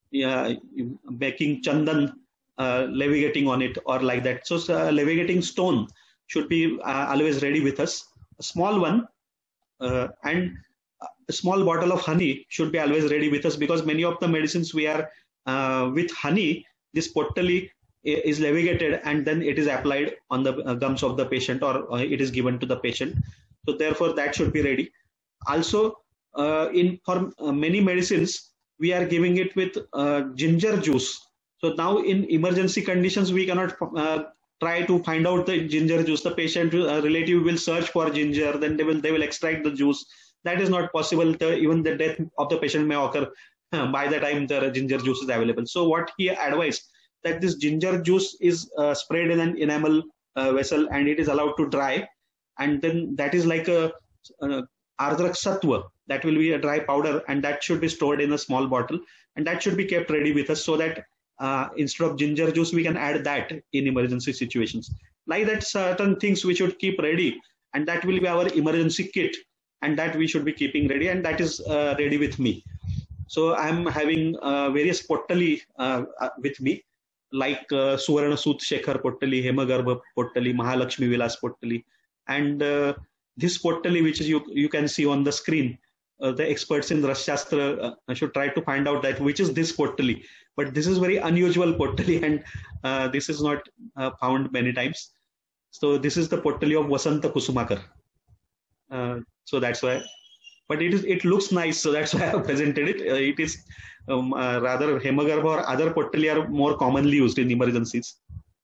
making chandan, levigating on it or like that. So levigating stone should be always ready with us. A small one and a small bottle of honey should be always ready with us, because many of the medicines we are with honey, this Pottali is levigated and then it is applied on the gums of the patient, or it is given to the patient. So therefore that should be ready. Also for many medicines we are giving it with ginger juice. So now in emergency conditions we cannot try to find out the ginger juice. The patient relative will search for ginger, then they will extract the juice. That is not possible. Even the death of the patient may occur by the time the ginger juice is available. So what he advised, that this ginger juice is sprayed in an enamel vessel and it is allowed to dry, and then that is like a ardrak sattva, that will be a dry powder, and that should be stored in a small bottle, and that should be kept ready with us, so that instead of ginger juice we can add that in emergency situations. Like that, certain things we should keep ready, and that will be our emergency kit, and that we should be keeping ready, and that is ready with me. So I'm having various Pottali with me, like Suvarna Sut Shekhar Pottali, Hemagarbha Pottali, Mahalakshmi Vilas Pottali, and this Pottali which is you can see on the screen. The experts in Rasa Shastra should try to find out that which is this Pottali, but this is very unusual Pottali, and this is not found many times. So this is the Pottali of Vasanta Kusumakar. So that's why, but it looks nice, so that's why I have presented it. It is rather Hemagarbha or other Pottali are more commonly used in emergencies.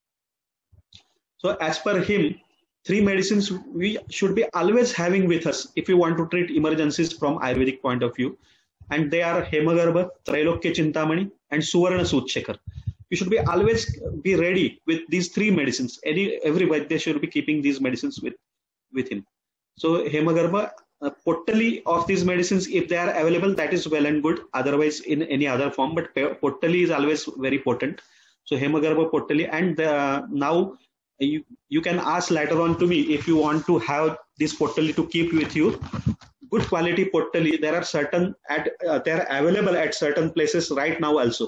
So as per him, 3 medicines we should be always having with us if we want to treat emergencies from Ayurvedic point of view, and they are Hemagarbha, Trailokya Chintamani, and Suvarna Sut Shekhar. You should be always be ready with these 3 medicines. Everybody they should be keeping these medicines with him. So Hemagarbha, Pottali of these medicines, if they are available, that is well and good. Otherwise, in any other form, but Pottali is always very potent. So Hemagarbha, Pottali, and now you can ask later on to me if you want to have this Pottali to keep with you. Good quality Pottali, there are certain they are available at certain places right now also.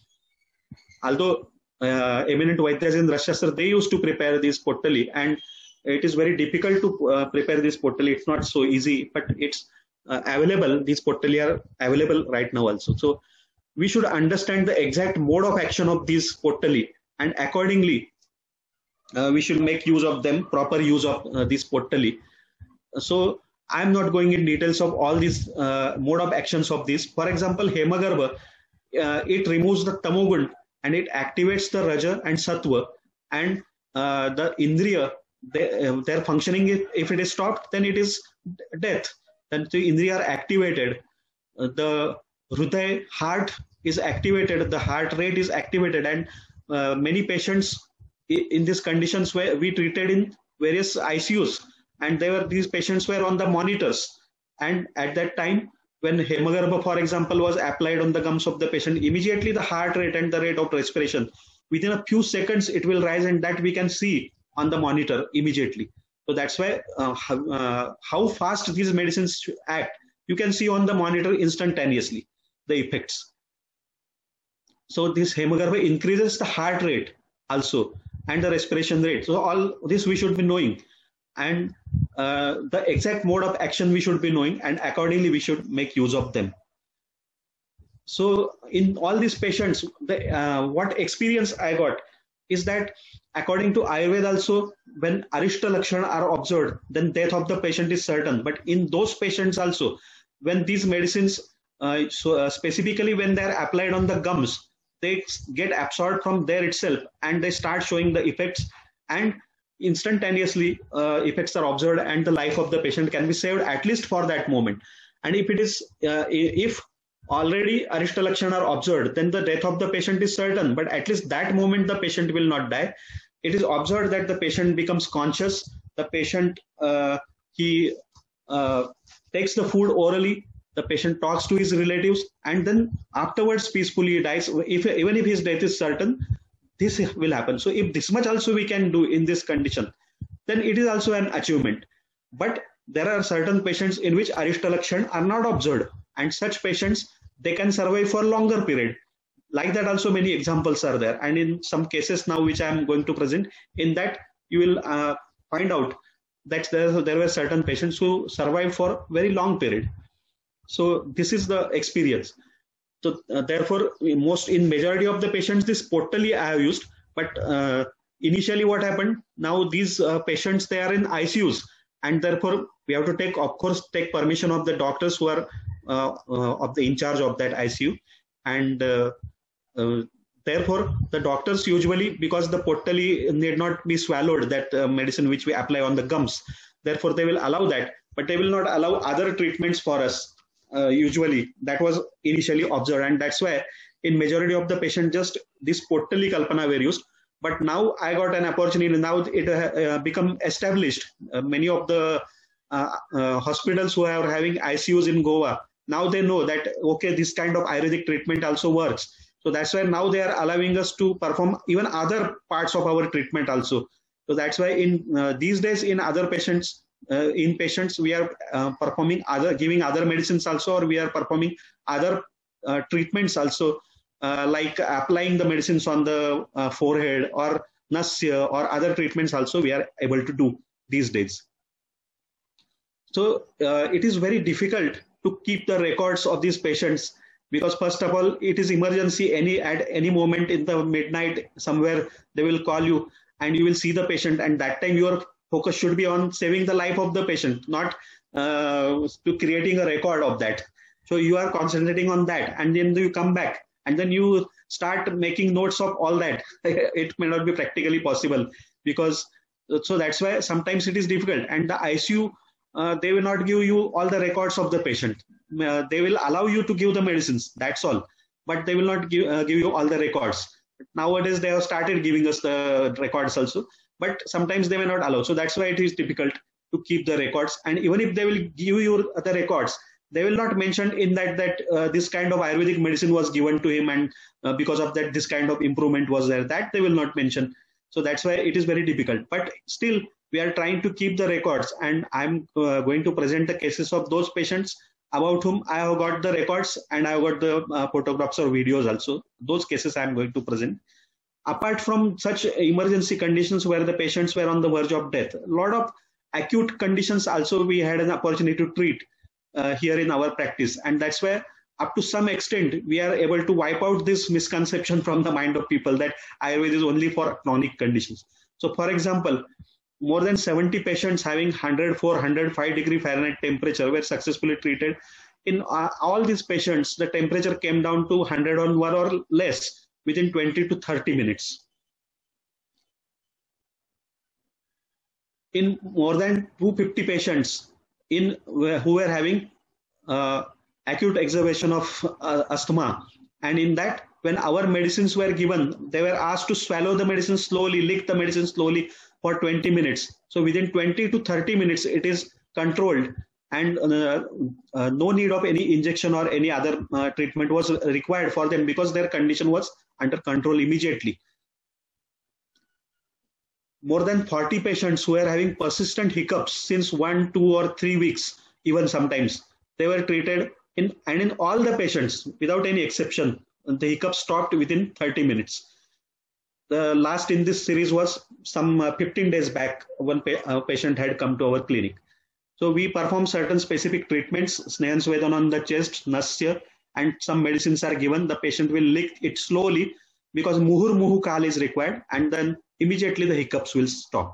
Although eminent Vaidyas in Rasa Shastra, they used to prepare this Pottali, and it is very difficult to prepare this Pottali. It's not so easy, but it's available. These Pottali are available right now also. So we should understand the exact mode of action of these Pottali, and accordingly we should make use of them, proper use of this Pottali. So I'm not going in details of all these mode of actions of this. For example, Hemagarbha, it removes the tamogun and it activates the raja and sattva, and the indriya, their functioning, if it is stopped, then it is death. Then the indriya are activated, the hruday, heart is activated, the heart rate is activated, and many patients in these conditions where we treated in various ICUs, and these patients were on the monitors, and at that time when Hemagarbha, for example, was applied on the gums of the patient, immediately the heart rate and the rate of respiration, within a few seconds it will rise, and that we can see on the monitor immediately. So that's why how fast these medicines act, you can see on the monitor instantaneously the effects. So this Hemagarbha increases the heart rate also and the respiration rate. So all this we should be knowing, and the exact mode of action we should be knowing, and accordingly we should make use of them. So in all these patients, what experience I got is that according to Ayurveda also, when Arishta Lakshana are observed, then death of the patient is certain. But in those patients also, when these medicines, specifically when they are applied on the gums, they get absorbed from there itself and they start showing the effects, and instantaneously effects are observed and the life of the patient can be saved at least for that moment. And if it is, if already Arishta Lakshana are observed, then the death of the patient is certain, but at least that moment the patient will not die. It is observed that the patient becomes conscious, the patient, he takes the food orally, the patient talks to his relatives, and then afterwards peacefully he dies. Even if his death is certain, this will happen. So if this much also we can do in this condition, then it is also an achievement. But there are certain patients in which Arishta Lakshana are not observed, and such patients, they can survive for longer period. Like that also many examples are there, and in some cases now which I am going to present, in that you will find out that there were certain patients who survived for very long period. So this is the experience. So therefore, in majority of the patients, this Potali I have used. But initially, what happened? Now these patients, they are in ICUs, and therefore we have to take, of course, take permission of the doctors who are of the in charge of that ICU, and therefore the doctors usually, because the Potali need not be swallowed, that medicine which we apply on the gums, therefore they will allow that, but they will not allow other treatments for us. Usually that was initially observed, and that's why in majority of the patient just this Potali Kalpana were used. But now I got an opportunity, now it become established. Many of the hospitals who are having ICUs in Goa, now they know that, okay, this kind of Ayurvedic treatment also works. So that's why now they are allowing us to perform even other parts of our treatment also. So that's why in these days in other patients, in patients we are performing giving other medicines also, or we are performing other treatments also, like applying the medicines on the forehead or nasya or other treatments also we are able to do these days. So it is very difficult to keep the records of these patients, because first of all, it is emergency. At any moment in the midnight somewhere they will call you and you will see the patient, and that time your focus should be on saving the life of the patient, not to creating a record of that. So you are concentrating on that, and then you come back and then you start making notes of all that. It may not be practically possible, because so that's why sometimes it is difficult. And the ICU, they will not give you all the records of the patient. They will allow you to give the medicines, that's all, but they will not give you all the records. Nowadays they have started giving us the records also, but sometimes they may not allow. So that's why it is difficult to keep the records. And even if they will give you the records, they will not mention in that this kind of Ayurvedic medicine was given to him, and because of that this kind of improvement was there, that they will not mention. So that's why it is very difficult. But still we are trying to keep the records, and I'm going to present the cases of those patients about whom I have got the records, and I have got the photographs or videos also. Those cases I am going to present. Apart from such emergency conditions where the patients were on the verge of death, a lot of acute conditions also we had an opportunity to treat here in our practice. And that's where up to some extent we are able to wipe out this misconception from the mind of people that Ayurveda is only for chronic conditions. So for example, more than 70 patients having 104, 105 degree Fahrenheit temperature were successfully treated. In all these patients, the temperature came down to 101 or less within 20 to 30 minutes. In more than 250 patients who were having acute exacerbation of asthma, and in that, when our medicines were given, they were asked to swallow the medicine slowly, lick the medicine slowly for 20 minutes. So within 20 to 30 minutes, it is controlled, and no need of any injection or any other treatment was required for them, because their condition was under control immediately. More than 40 patients who were having persistent hiccups since 1, 2, or 3 weeks, even sometimes, they were treated and in all the patients, without any exception, the hiccups stopped within 30 minutes. The last in this series was some 15 days back, one patient had come to our clinic. So we perform certain specific treatments, Snehan Swedan on the chest, Nasya, and some medicines are given. The patient will lick it slowly because muhur muhu kal is required, and then immediately the hiccups will stop.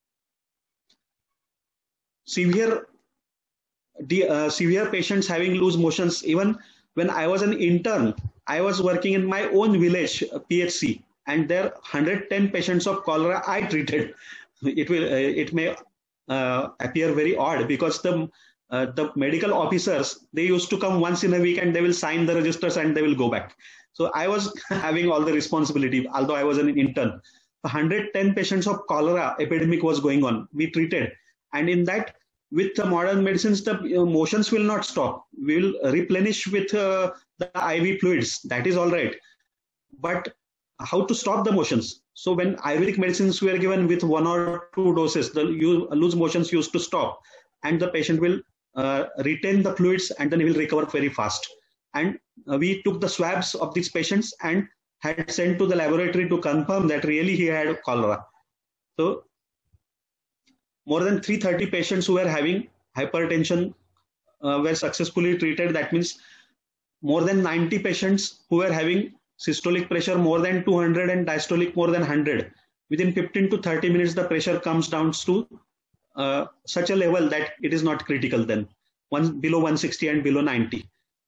Severe patients having loose motions. Even when I was an intern, I was working in my own village, PHC, and there 110 patients of cholera I treated. It may appear very odd because the medical officers, they used to come once in a week and they will sign the registers and they will go back. So I was having all the responsibility, although I was an intern. 110 patients of cholera epidemic was going on. We treated, and in that, with the modern medicines, the motions will not stop. We will replenish with the IV fluids. That is all right. But how to stop the motions? So when Ayurvedic medicines were given with 1 or 2 doses, the loose motions used to stop, and the patient will retain the fluids, and then he will recover very fast. And we took the swabs of these patients and had sent to the laboratory to confirm that really he had cholera. So more than 330 patients who were having hypertension were successfully treated. That means more than 90 patients who were having systolic pressure more than 200 and diastolic more than 100. Within 15 to 30 minutes, the pressure comes down to such a level that it is not critical then, below 160 and below 90.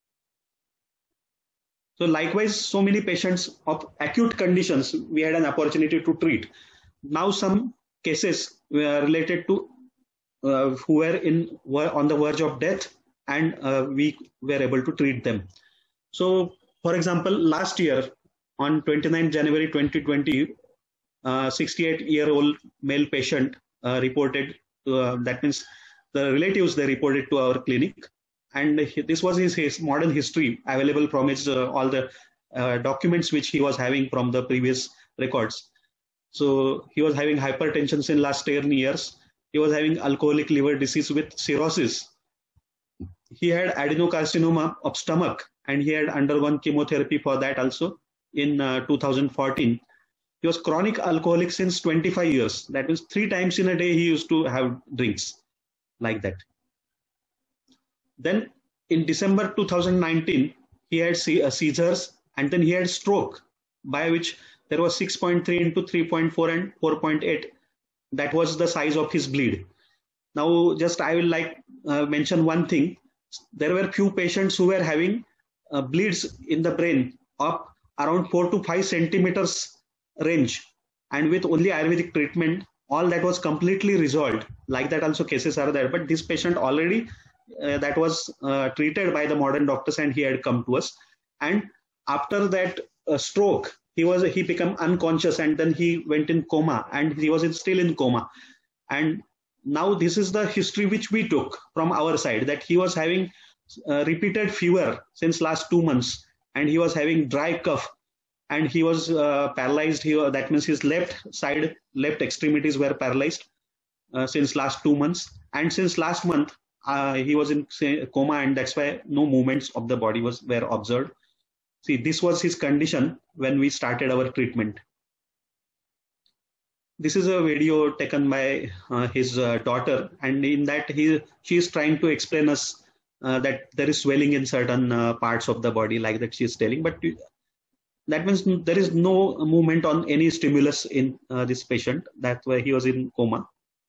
So likewise, so many patients of acute conditions we had an opportunity to treat. Now some cases were related to who were on the verge of death, and we were able to treat them. So for example, last year on 29 January 2020, 68-year-old male patient reported, that means the relatives, they reported to our clinic, and this was his modern history available from his all the documents which he was having from the previous records. So he was having hypertension in last 10 years. He was having alcoholic liver disease with cirrhosis. He had adenocarcinoma of stomach, and he had undergone chemotherapy for that also in 2014. He was chronic alcoholic since 25 years. That means 3 times in a day he used to have drinks like that. Then in December 2019, he had seizures, and then he had stroke, by which there was 6.3 into 3.4 and 4.8. That was the size of his bleed. Now, just I will mention one thing. There were few patients who were having bleeds in the brain of around 4 to 5 centimeters range, and with only Ayurvedic treatment, all that was completely resolved. Like that also cases are there, but this patient already that was treated by the modern doctors, and he had come to us. And after that stroke, he became unconscious, and then he went in coma, and he was still in coma. And now this is the history which we took from our side, that he was having repeated fever since last 2 months, and he was having dry cough, and he was paralyzed. That means his left extremities were paralyzed since last 2 months, and since last month he was in coma, and that's why no movements of the body were observed. See, this was his condition when we started our treatment. This is a video taken by his daughter, and in that she is trying to explain us that there is swelling in certain parts of the body, like that she is telling, but that means there is no movement on any stimulus in this patient. That's why he was in coma.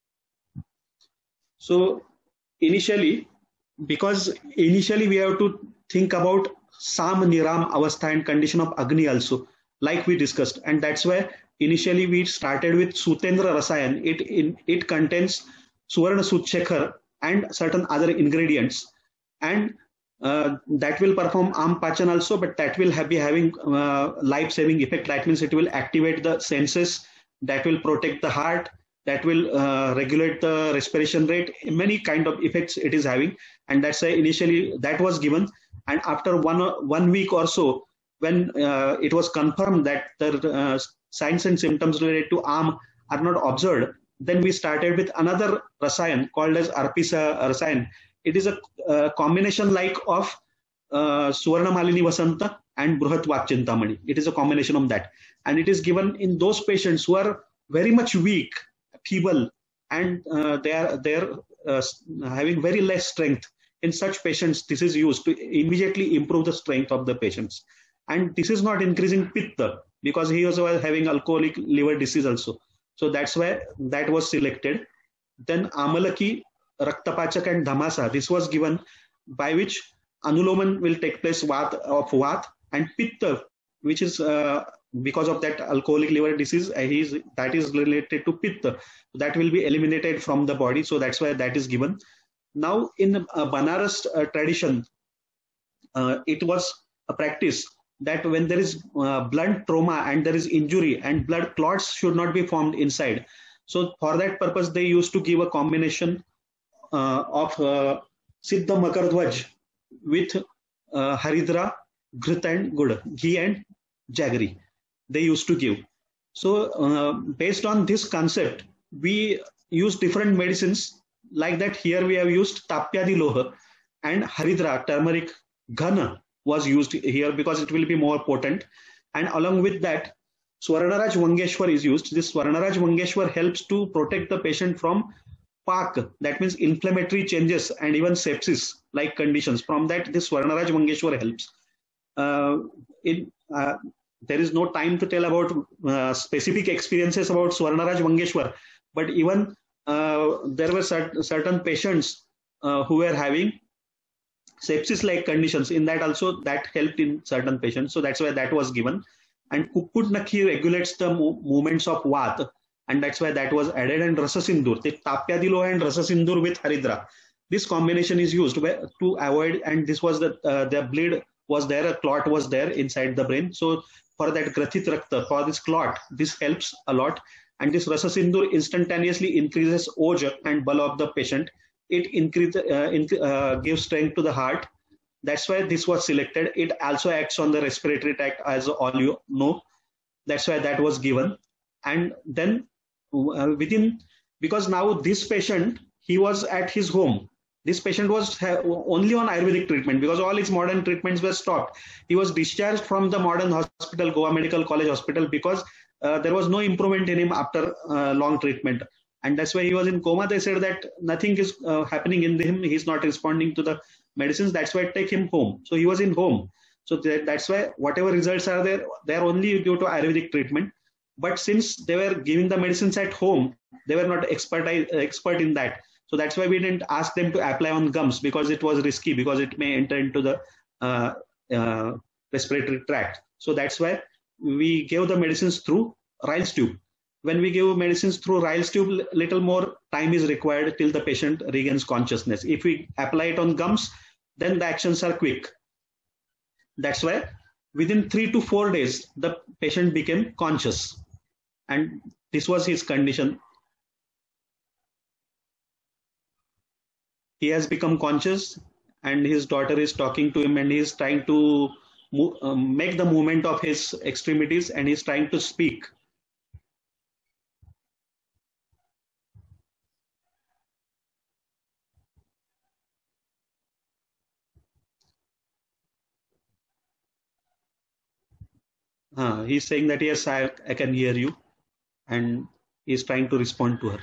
So initially we have to think about Sam Niram Avastha and condition of Agni also, like we discussed, and that's why initially we started with Sutendra Rasayan. It contains Suvarna Sutshekar and certain other ingredients, and that will perform Ampachan also, but that will be having life-saving effect. That means it will activate the senses, that will protect the heart, that will regulate the respiration rate. Many kind of effects it is having, and that's why initially that was given. And after one week or so, when it was confirmed that the signs and symptoms related to Am are not observed, then we started with another Rasayan called as Arpisa Rasayan. It is a combination like of Suvarna Malini Vasanta and Bruhat Vakchintamani. It is a combination of that. And it is given in those patients who are very much weak, feeble, and they are having very less strength. in such patients, this is used to immediately improve the strength of the patients. And this is not increasing pitta, because he was having alcoholic liver disease also. So that's why that was selected. Then Amalaki, Raktapachak and Dhamasa, this was given, by which Anuloman will take place of Vat, and Pitta, which is because of that alcoholic liver disease, that is related to Pitta. That will be eliminated from the body. So that's why that is given. Now in Banaras tradition, it was a practice that when there is blood trauma and there is injury and blood clots should not be formed inside. So for that purpose, they used to give a combination of Siddha Makardhwaj with Haridra, Grit and Gud, ghee and jaggery. They used to give. So based on this concept, we use different medicines like that. Here we have used Tapyadi Loha and Haridra, turmeric Ghana was used here because it will be more potent. And along with that, Swarnaraj Vangeshwar is used. This Swarnaraj Vangeshwar helps to protect the patient from PAK, that means inflammatory changes and even sepsis like conditions. From that, this Swarnaraj Vangeshwar helps. There is no time to tell about specific experiences about Swarnaraj Vangeshwar, but even there were certain patients who were having sepsis like conditions. In that also, that helped in certain patients. So that's why that was given. And Kukkut Nakhi regulates the movements of Vat, and that's why that was added. And Rasasindur, the Tapyadi Loha and Rasasindur with Haridra, this combination is used to avoid, and this was the bleed was there, a clot was there inside the brain. So for that Grathit Rakta, for this clot, this helps a lot. And this Rasasindur instantaneously increases Oj and Bal of the patient. It gives strength to the heart. That's why this was selected. It also acts on the respiratory tract, as all you know. That's why that was given. And then because now this patient, he was at his home. This patient was only on Ayurvedic treatment because all his modern treatments were stopped. He was discharged from the modern hospital, Goa Medical College Hospital, because there was no improvement in him after long treatment. And that's why he was in coma. They said that nothing is happening in him. He's not responding to the medicines. That's why take him home. So he was in home. So that's why whatever results are there, they're only due to Ayurvedic treatment. But since they were giving the medicines at home, they were not expert in that. So that's why we didn't ask them to apply on gums, because it was risky, because it may enter into the respiratory tract. So that's why we gave the medicines through Ryle's tube. When we give medicines through Ryle's tube, little more time is required till the patient regains consciousness. If we apply it on gums, then the actions are quick. That's why within 3 to 4 days, the patient became conscious. And this was his condition. He has become conscious, and his daughter is talking to him, and he is trying to make the movement of his extremities, and he is trying to speak. He's saying that yes, I can hear you, and he's trying to respond to her.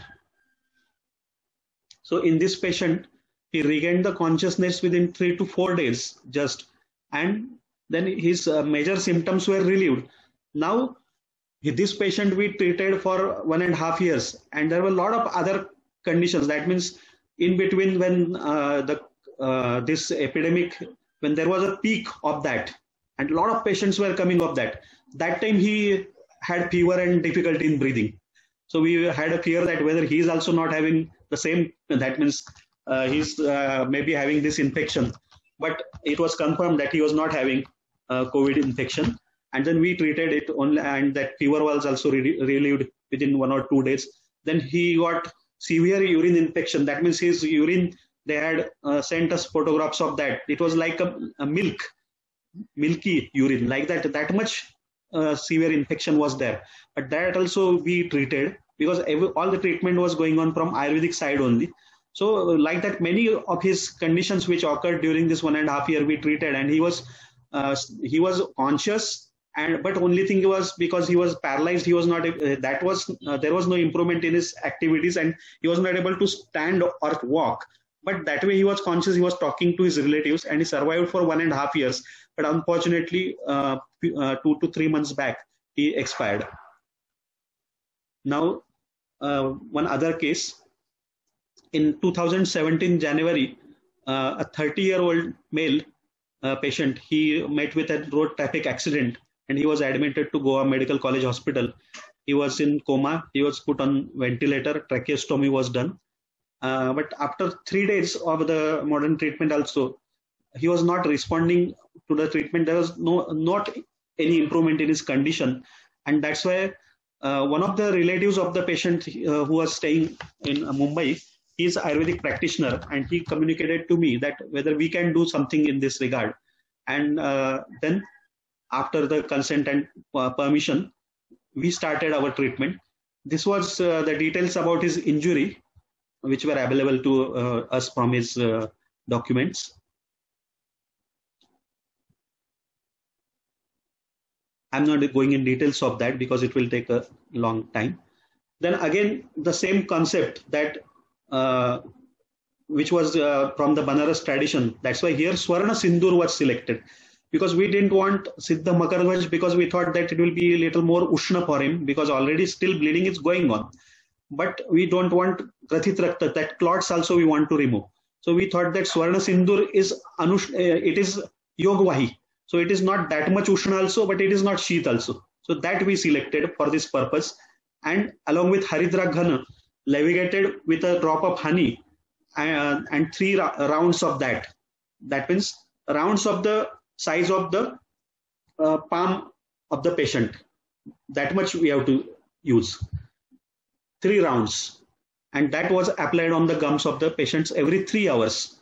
So in this patient, he regained the consciousness within 3 to 4 days just, and then his major symptoms were relieved. Now, this patient we treated for 1.5 years, and there were a lot of other conditions. That means in between, when this epidemic, when there was a peak of that, and a lot of patients were coming of that time he had fever and difficulty in breathing. So we had a fear that whether he is also not having the same, that means he's maybe having this infection. But it was confirmed that he was not having COVID infection. And then we treated it only, and that fever was also relieved within 1 or 2 days. Then he got severe urine infection. That means his urine, they had sent us photographs of that. It was like a milky urine, like that much severe infection was there. But that also we treated, because all the treatment was going on from Ayurvedic side only. So like that, many of his conditions which occurred during this 1.5 year we treated, and he was conscious, but only thing was, because he was paralyzed, he was not, there was no improvement in his activities, and he was not able to stand or walk. but that way he was conscious, he was talking to his relatives, and he survived for 1.5 years. But unfortunately, 2 to 3 months back, he expired. Now, one other case. In 2017 January, a 30-year-old male patient, he met with a road traffic accident, and he was admitted to Goa Medical College Hospital. He was in coma. He was put on ventilator. Tracheostomy was done. But after 3 days of the modern treatment also, he was not responding to the treatment. There was not any improvement in his condition. And that's why one of the relatives of the patient who was staying in Mumbai, he is an Ayurvedic practitioner, and he communicated to me that whether we can do something in this regard. And then after the consent and permission, we started our treatment. This was the details about his injury, which were available to us from his documents. I'm not going in details of that because it will take a long time. Then again, the same concept that which was from the Banaras tradition. That's why here Swarna Sindur was selected, because we didn't want Siddha Makardhwaj, because we thought that it will be a little more Ushna for him, because already still bleeding is going on. But we don't want Grathit Rakta, that clots also we want to remove. So we thought that Swarna Sindur is it is Yogvahi. So it is not that much Ushna also, but it is not Sheet also. So that we selected for this purpose. And along with Haridra Ghana, levigated with a drop of honey and 3 rounds of that. That means rounds of the size of the palm of the patient. That much we have to use. 3 rounds. And that was applied on the gums of the patients every 3 hours.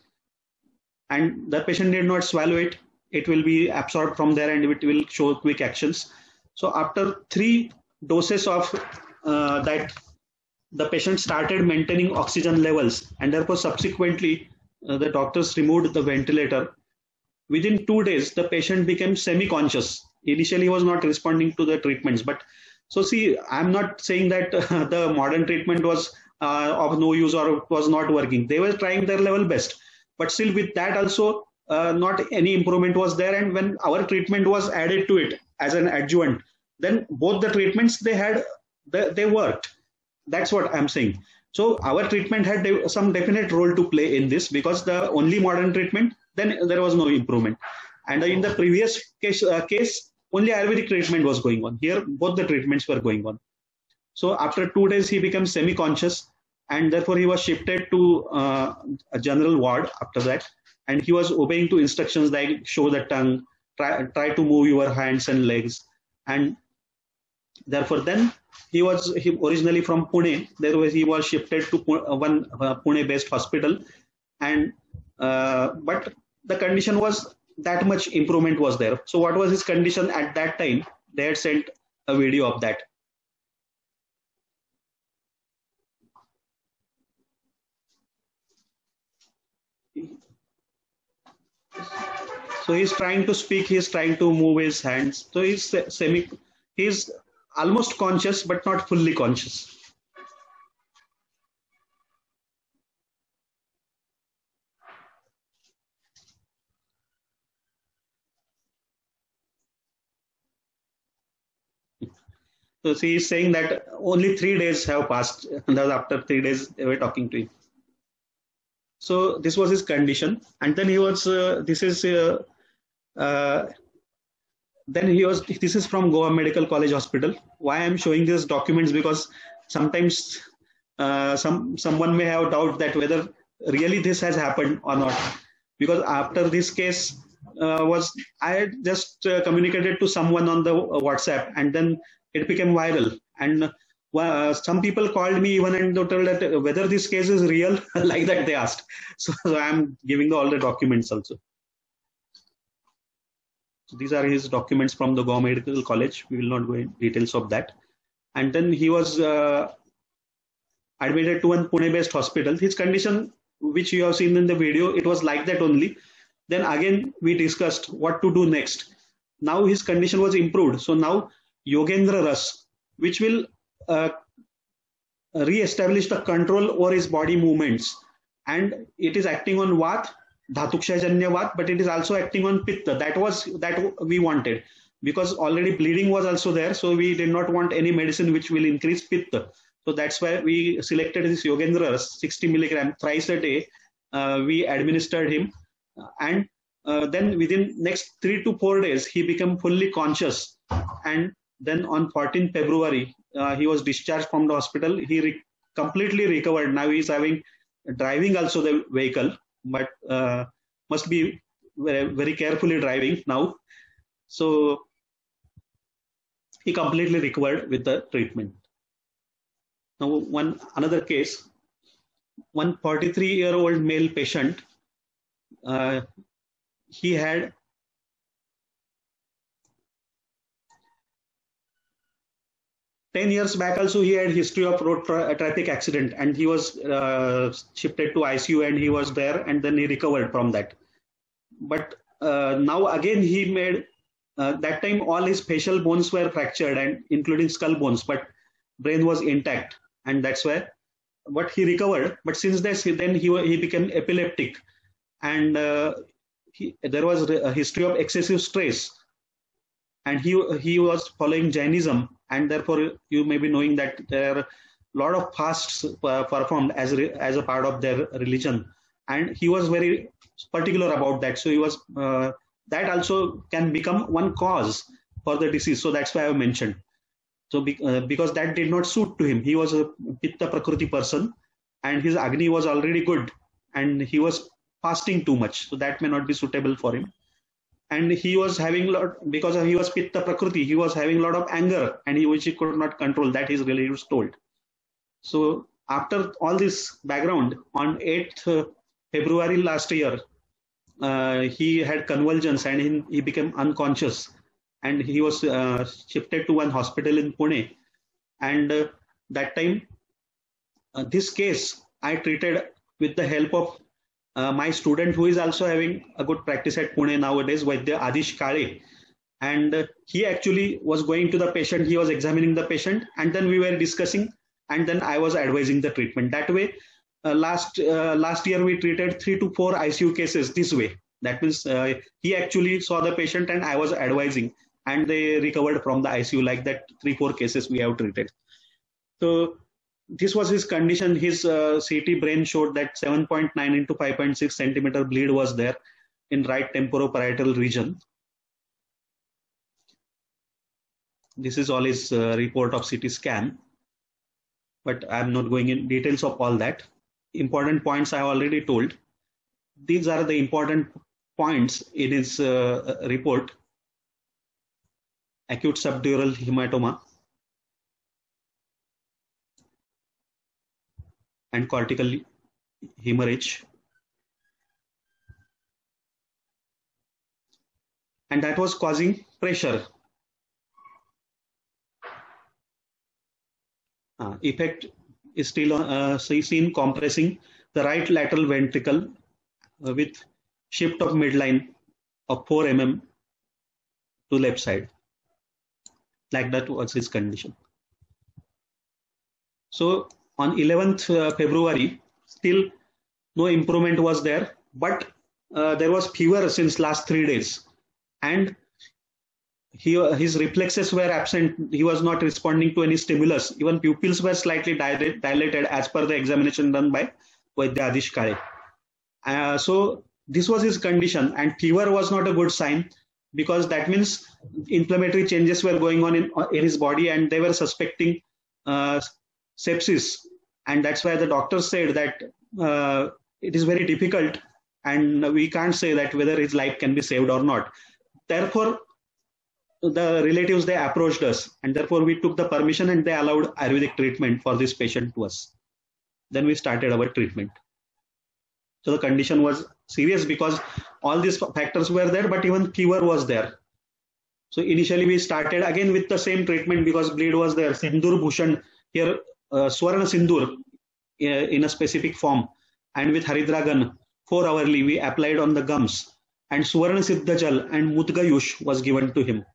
And the patient did not swallow it. It will be absorbed from there and it will show quick actions. So after 3 doses of that, the patient started maintaining oxygen levels, and therefore subsequently the doctors removed the ventilator. Within 2 days, the patient became semi-conscious. Initially, he was not responding to the treatments. But so see, I'm not saying that the modern treatment was of no use or was not working. They were trying their level best. But still with that also, not any improvement was there. And when our treatment was added to it as an adjuvant, then both the treatments they worked. That's what I'm saying. So our treatment had some definite role to play in this, because the only modern treatment, then there was no improvement. And in the previous case, only Ayurvedic treatment was going on. Here, both the treatments were going on. So after 2 days, he became semi-conscious, and therefore he was shifted to a general ward after that. And he was obeying to instructions like show the tongue, try to move your hands and legs. And therefore then he originally from Pune. He was shifted to one Pune-based hospital, and but the condition was that much improvement was there. So what was his condition at that time? They had sent a video of that. So he's trying to speak, he's trying to move his hands. So he's almost conscious, but not fully conscious. So he is saying that only 3 days have passed, and after 3 days they were talking to him. So this was his condition, and then he was. This is from Goa Medical College Hospital. Why I'm showing these documents, because sometimes someone may have doubt that whether really this has happened or not. Because after this case I had just communicated to someone on the WhatsApp, and then it became viral. And some people called me even and told that whether this case is real, like that they asked. So I'm giving all the documents also. So these are his documents from the Goa Medical College. We will not go into details of that. And then he was admitted to one Pune-based hospital. His condition, which you have seen in the video, it was like that only. Then again, we discussed what to do next. Now his condition was improved. So now Yogendra Ras, which will re-establish the control over his body movements and it is acting on Vat, Dhatukshajanya Vat, but it is also acting on Pitta. That we wanted, because already bleeding was also there, so we did not want any medicine which will increase Pitta. So that's why we selected this Yogendra, 60 milligram thrice a day. We administered him, and then within next 3 to 4 days, he became fully conscious. And then on 14th February, he was discharged from the hospital. He completely recovered. Now he is driving also the vehicle, but must be very, very carefully driving now. So he completely recovered with the treatment. Now another case, one 43-year-old male patient, he had 10 years back also he had history of road traffic accident, and he was shifted to ICU, and he was there, and then he recovered from that. But now again he made, that time all his facial bones were fractured, and including skull bones, but brain was intact, and that's why. But he recovered. But since then he became epileptic, and there was a history of excessive stress, and he was following Jainism, and therefore you may be knowing that there are a lot of fasts performed as a part of their religion, and he was very particular about that. So he was that also can become one cause for the disease. So that's why I mentioned. So because that did not suit to him, he was a Pitta Prakriti person, and his Agni was already good, and he was fasting too much, so that may not be suitable for him. And he was having because he was Pitta Prakriti, he was having a lot of anger, and which he could not control. That his relatives told. So after all this background, on 8th February last year, he had convulsions, and he became unconscious, and he was shifted to one hospital in Pune. And that time, this case I treated with the help of my student, who is also having a good practice at Pune nowadays, Vaidya Adish Kale. And he actually was going to the patient, he was examining the patient, and then we were discussing, and then I was advising the treatment. That way, last year we treated 3 to 4 ICU cases this way. That means he actually saw the patient, and I was advising, and they recovered from the ICU. Like that, 3-4 cases we have treated. So this was his condition. His CT brain showed that 7.9 into 5.6 centimeter bleed was there in right temporoparietal region. This is all his report of CT scan, but I'm not going in details of all that. Important points I already told. These are the important points in his report. Acute subdural hematoma and cortical hemorrhage, and that was causing pressure. Effect is still seen compressing the right lateral ventricle with shift of midline of 4 mm to left side. Like that was his condition. So on 11th February, still no improvement was there, but there was fever since last 3 days, and his reflexes were absent. He was not responding to any stimulus. Even pupils were slightly dilated as per the examination done by Vaidya Adish Kale. So this was his condition, and fever was not a good sign, because that means inflammatory changes were going on in his body, and they were suspecting sepsis. And that's why the doctors said that it is very difficult, and we can't say that whether his life can be saved or not. Therefore, the relatives, they approached us, and therefore we took the permission, and they allowed Ayurvedic treatment for this patient to us. Then we started our treatment. So the condition was serious because all these factors were there, but even fever was there. So initially we started again with the same treatment because bleed was there. Sindur Bhushan, here Swarna Sindur in a specific form, and with Haridragan 4 hourly we applied on the gums, and Suvarna Siddha Jal and Mudgayush was given to him.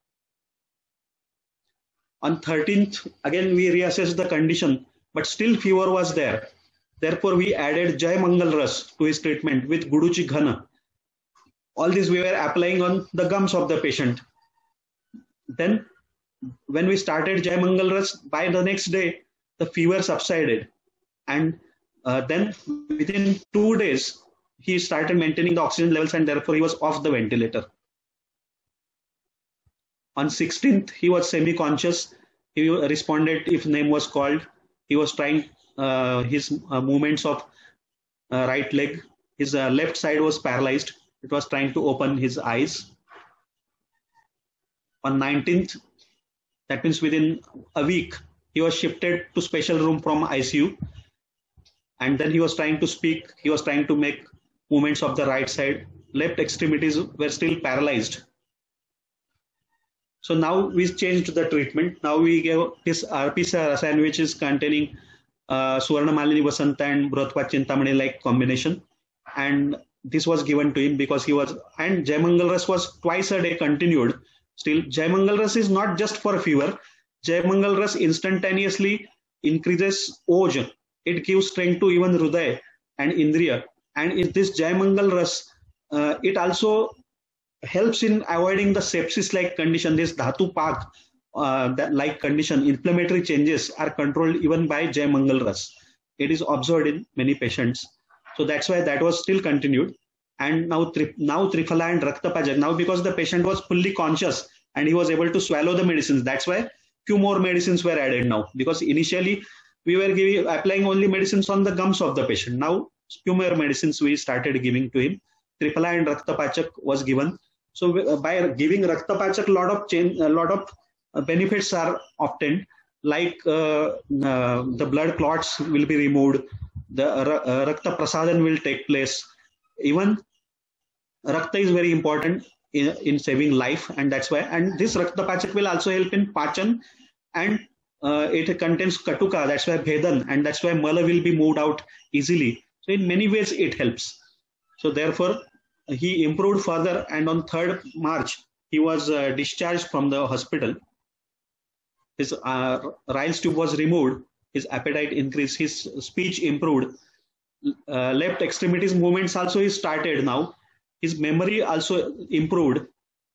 On 13th, again we reassessed the condition, but still fever was there. Therefore, we added Jai Mangal Ras to his treatment with Guduchi Ghana. All this we were applying on the gums of the patient. Then, when we started Jai Mangal Ras, by the next day, the fever subsided. And then, within 2 days, he started maintaining the oxygen levels, and therefore he was off the ventilator. On 16th, he was semi-conscious. He responded if name was called. He was trying his movements of right leg. His left side was paralyzed. It was trying to open his eyes. On 19th, that means within a week, he was shifted to special room from ICU. And then he was trying to speak. He was trying to make movements of the right side. Left extremities were still paralyzed. So now we changed the treatment. Now we gave this RP Rasayan, which is containing Suvarna Malini Vasanta and Bratwa Chintamani like combination. And this was given to him because he was, and Jai Mangal Ras was twice a day continued. Still, Jai Mangal Ras is not just for fever. Jai Mangal Ras instantaneously increases Oj. It gives strength to even Hruday and Indriya. And in this Jai Mangal Ras, it also helps in avoiding the sepsis-like condition, this Dhatu Pak like condition. Inflammatory changes are controlled even by Jai Mangal Ras. It is observed in many patients. So that's why that was still continued. And now Triphala and Raktapajak. Now because the patient was fully conscious and he was able to swallow the medicines, that's why few more medicines were added now. Because initially we were applying only medicines on the gums of the patient. Now few more medicines we started giving to him. Triphala and Raktapachak was given. So by giving Raktapachak, a lot of benefits are obtained, like the blood clots will be removed, the Rakta Prasadan will take place. Even Rakta is very important in saving life, and that's why. And this Raktapachak will also help in Pachan, and it contains Katuka, that's why Bhedan, and that's why Mala will be moved out easily. So in many ways it helps. So therefore, he improved further, and on 3rd March, he was discharged from the hospital. His Ryle's tube was removed, his appetite increased, his speech improved, left extremities movements also he started now, his memory also improved,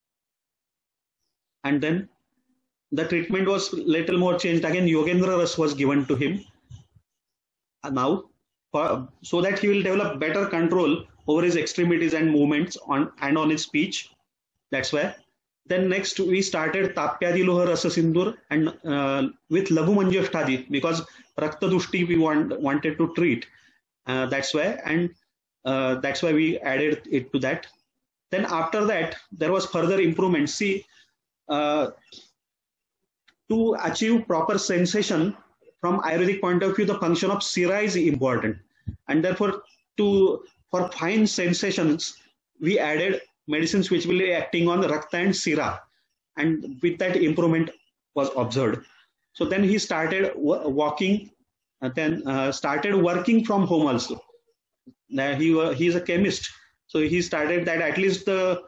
and then the treatment was little more changed. Again, Yogendra Ras was given to him now, so that he will develop better control over his extremities and movements on his speech. That's why. Then next we started Tapyadi Loha Rasa Sindur and with Laghu Manjushtadi, because Rakta Dushti we wanted to treat. That's why, and that's why we added it to that. Then after that, there was further improvement. See, to achieve proper sensation from Ayurvedic point of view, the function of Sira is important, and therefore for fine sensations, we added medicines which will be acting on Rakta and Sira, and with that improvement was observed. So then he started walking, and then started working from home also. He is a chemist, so he started that at least the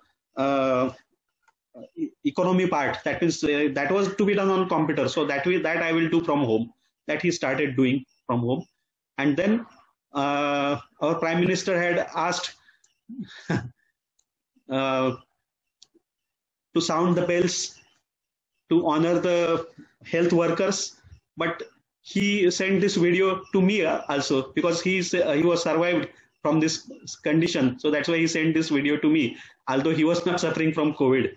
economy part, that means that was to be done on computer. So that I will do from home. That he started doing from home, and then our Prime Minister had asked to sound the bells to honor the health workers, but he sent this video to me also, because he was survived from this condition. So that's why he sent this video to me, although he was not suffering from COVID.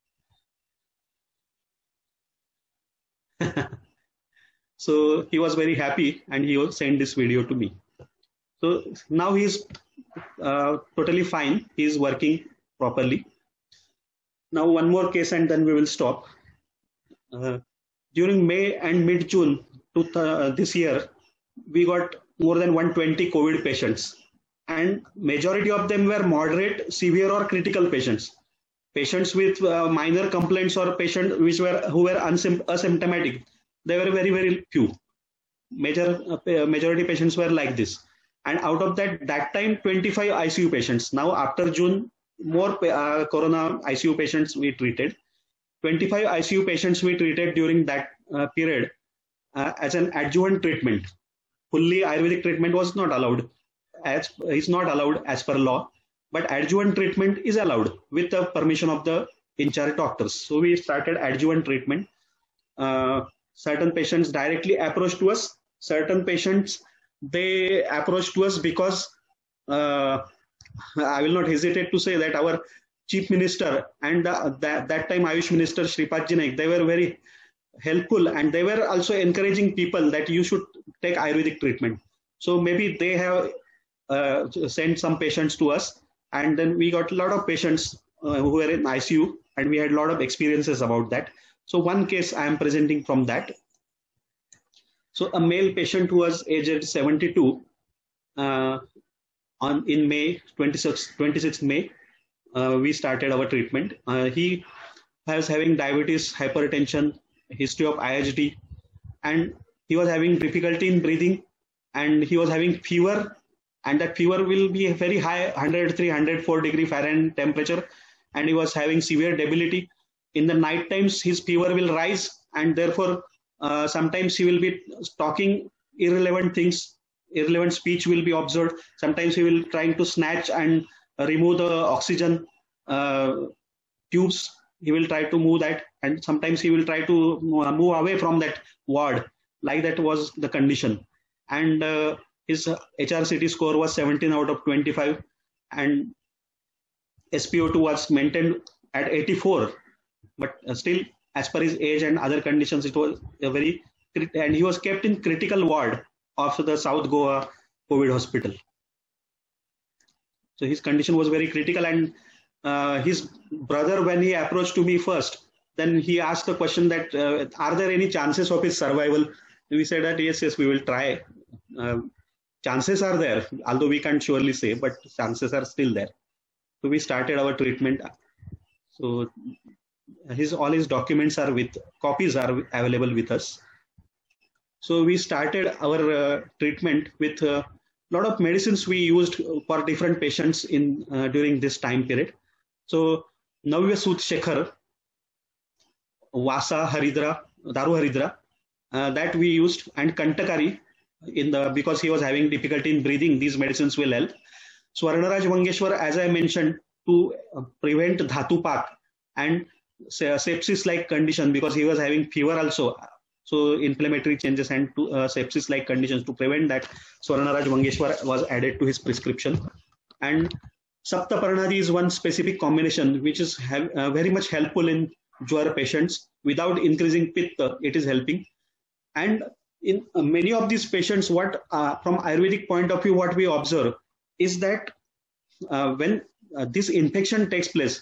So he was very happy and he sent this video to me. So now he's totally fine. He's working properly. Now one more case and then we will stop. During May and mid-June this year, we got more than 120 COVID patients, and majority of them were moderate, severe or critical patients. Patients with minor complaints or patients who were asymptomatic, they were very, very few. Majority patients were like this. And out of that time, 25 ICU patients. Now after June, more corona ICU patients we treated. 25 ICU patients we treated during that period as an adjuvant treatment fully Ayurvedic treatment was not allowed, as is not allowed as per law, but adjuvant treatment is allowed with the permission of the in charge doctors. So we started adjuvant treatment. Certain patients directly approached to us. Certain patients, they approached to us because I will not hesitate to say that our chief minister and that time Ayush minister Shripad Ji Naik, they were very helpful, and they were also encouraging people that you should take Ayurvedic treatment. So maybe they have sent some patients to us, and then we got a lot of patients who were in ICU, and we had a lot of experiences about that. So one case I am presenting from that. So a male patient who was aged 72 in May 26th May, we started our treatment. He was having diabetes, hypertension, history of IHD, and he was having difficulty in breathing, and he was having fever, and that fever will be a very high, 103, 104 degree Fahrenheit temperature, and he was having severe debility. In the night times, his fever will rise, and therefore sometimes he will be talking irrelevant things, irrelevant speech will be observed. Sometimes he will trying to snatch and remove the oxygen tubes. He will try to move that, and sometimes he will try to move away from that ward. Like that was the condition. And his HRCT score was 17 out of 25, and SpO2 was maintained at 84. But still, as per his age and other conditions, it was a very, and he was kept in critical ward of the South Goa COVID hospital. So his condition was very critical, and his brother, when he approached to me first, then he asked the question that, are there any chances of his survival? We said that yes, we will try. Chances are there, although we can't surely say, but chances are still there. So we started our treatment. So all his documents are copies are available with us. So we started our treatment with a lot of medicines we used for different patients in during this time period. So Navya Sooth Shekhar, Vasa Haridra, Daru Haridra, that we used, and Kantakari because he was having difficulty in breathing. These medicines will help. Swarnaraj Vangeshwar, as I mentioned, to prevent Dhatupak and sepsis-like condition, because he was having fever also. So inflammatory changes and sepsis-like conditions, to prevent that, Swarnaraj Vangeshwar was added to his prescription. And Saptaparnadi is one specific combination which is very much helpful in Jwar patients. Without increasing Pitta, it is helping. And in many of these patients, what from Ayurvedic point of view, what we observe is that when this infection takes place,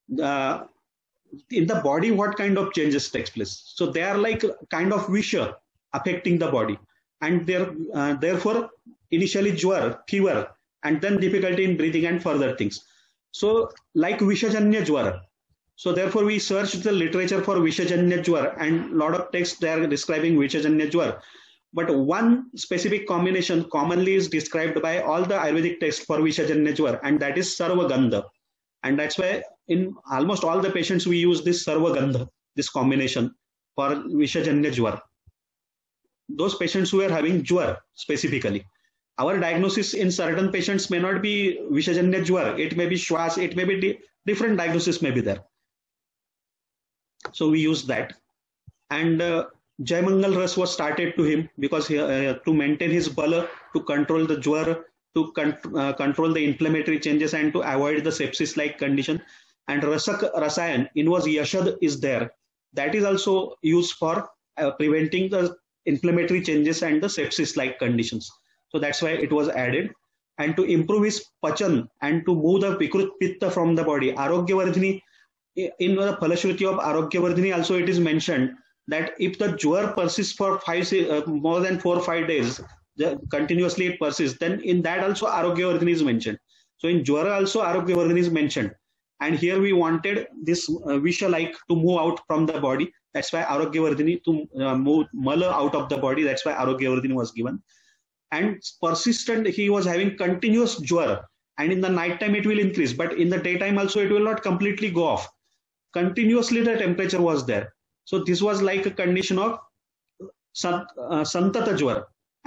in the body, what kind of changes takes place? So they are like kind of visha affecting the body, and therefore initially Jwar, fever, and then difficulty in breathing and further things. So like Vishajanya Jwar. So therefore we searched the literature for Vishajanya Jwar, and a lot of texts they are describing Vishajanya Jwar. But one specific combination commonly is described by all the Ayurvedic texts for Vishajanya Jwar, and that is Sarvagandha. And that's why in almost all the patients we use this Sarvagandha, this combination for Vishajanya Jwar. Those patients who are having Jwar specifically. Our diagnosis in certain patients may not be Vishajanya Jwar. It may be Shwas, it may be different diagnosis may be there. So we use that. And Jaimangal Ras was started to him because to maintain his bala, to control the Jwar, to control the inflammatory changes, and to avoid the sepsis-like condition. And Rasak Rasayan, inverse Yashad is there. That is also used for preventing the inflammatory changes and the sepsis-like conditions. So that's why it was added. And to improve his pachan and to move the Vikrut Pitta from the body, Arogyavardhini, in the Phalashruti of Arogyavardhini also it is mentioned that if the Jwar persists for more than 4 or 5 days, continuously it persists, then in that also Arogyavardhini is mentioned. So in Jwara also Arogyavardhini is mentioned. And here we wanted this Visha-like to move out from the body. That's why Arogyavardhini, to move Mala out of the body. That's why Arogyavardhini was given. And persistent, he was having continuous Jwara. And in the night time it will increase. But in the daytime also it will not completely go off. Continuously the temperature was there. So this was like a condition of Santata Jwara.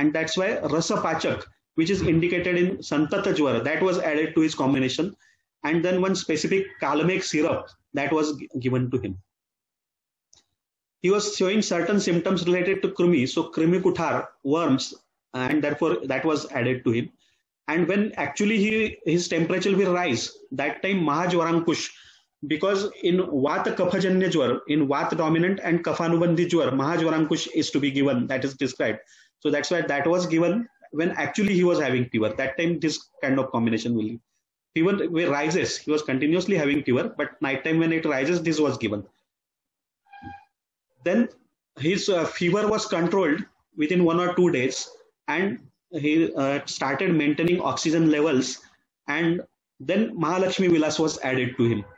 and that's why Rasa Pachak, which is indicated in Santata Jwara, that was added to his combination, and then one specific Kalamake syrup that was given to him. He was showing certain symptoms related to Krimi, so Krimi Kuthar, worms, and therefore that was added to him. And when actually his temperature will rise, that time Mahajwarankush, because in Vata Kaphajanya Jwar, in Vata dominant and Kaphanubandhi Jwar, Mahajwarankush is to be given, that is described. So that's why that was given when actually he was having fever. That time this kind of combination will. Fever rises, he was continuously having fever, but nighttime when it rises, this was given. Then his fever was controlled within 1 or 2 days, and he started maintaining oxygen levels, and then Mahalakshmi Vilas was added to him.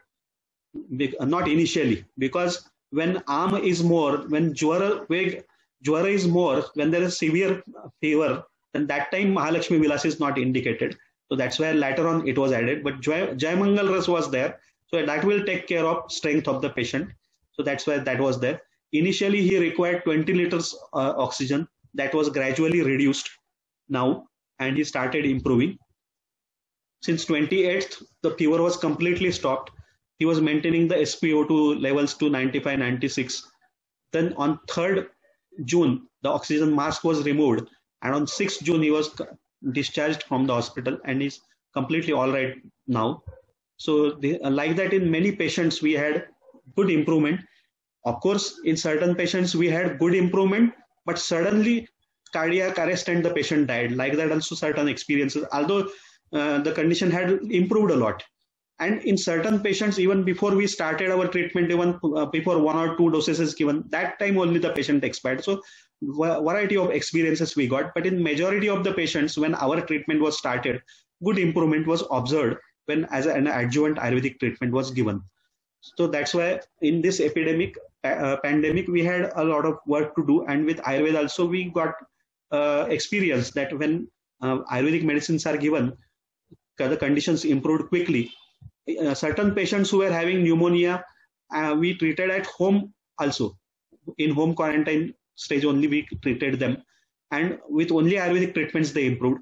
Not initially, because when arm is more, when Jwara is more, when there is severe fever, then that time Mahalakshmi Vilas is not indicated. So that's why later on it was added, but Jaimangal Ras was there. So that will take care of strength of the patient. So that's why that was there. Initially, he required 20 liters oxygen. That was gradually reduced now, and he started improving. Since 28th, the fever was completely stopped. He was maintaining the SpO2 levels to 95, 96. Then on 3rd June, the oxygen mask was removed. And on 6th June, he was discharged from the hospital and is completely all right now. So like that, in many patients, we had good improvement. Of course, in certain patients, we had good improvement, but suddenly cardiac arrest and the patient died. Like that also certain experiences, although the condition had improved a lot. And in certain patients, even before we started our treatment, even before 1 or 2 doses is given, that time only the patient expired. So variety of experiences we got, but in majority of the patients, when our treatment was started, good improvement was observed when as an adjuvant Ayurvedic treatment was given. So that's why in this pandemic, we had a lot of work to do. And with Ayurveda also, we got experience that when Ayurvedic medicines are given, the conditions improved quickly. Certain patients who were having pneumonia, we treated at home also. In home quarantine stage only we treated them. And with only Ayurvedic treatments, they improved.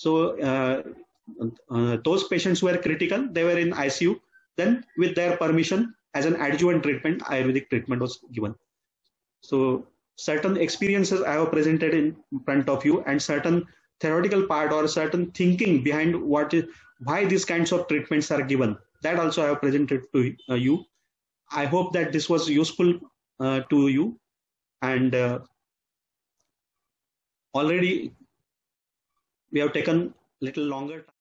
So those patients who were critical, they were in ICU. Then with their permission, as an adjuvant treatment, Ayurvedic treatment was given. So certain experiences I have presented in front of you, and certain theoretical part or certain thinking behind why these kinds of treatments are given, that also I have presented to you. I hope that this was useful to you. And already we have taken little longer time.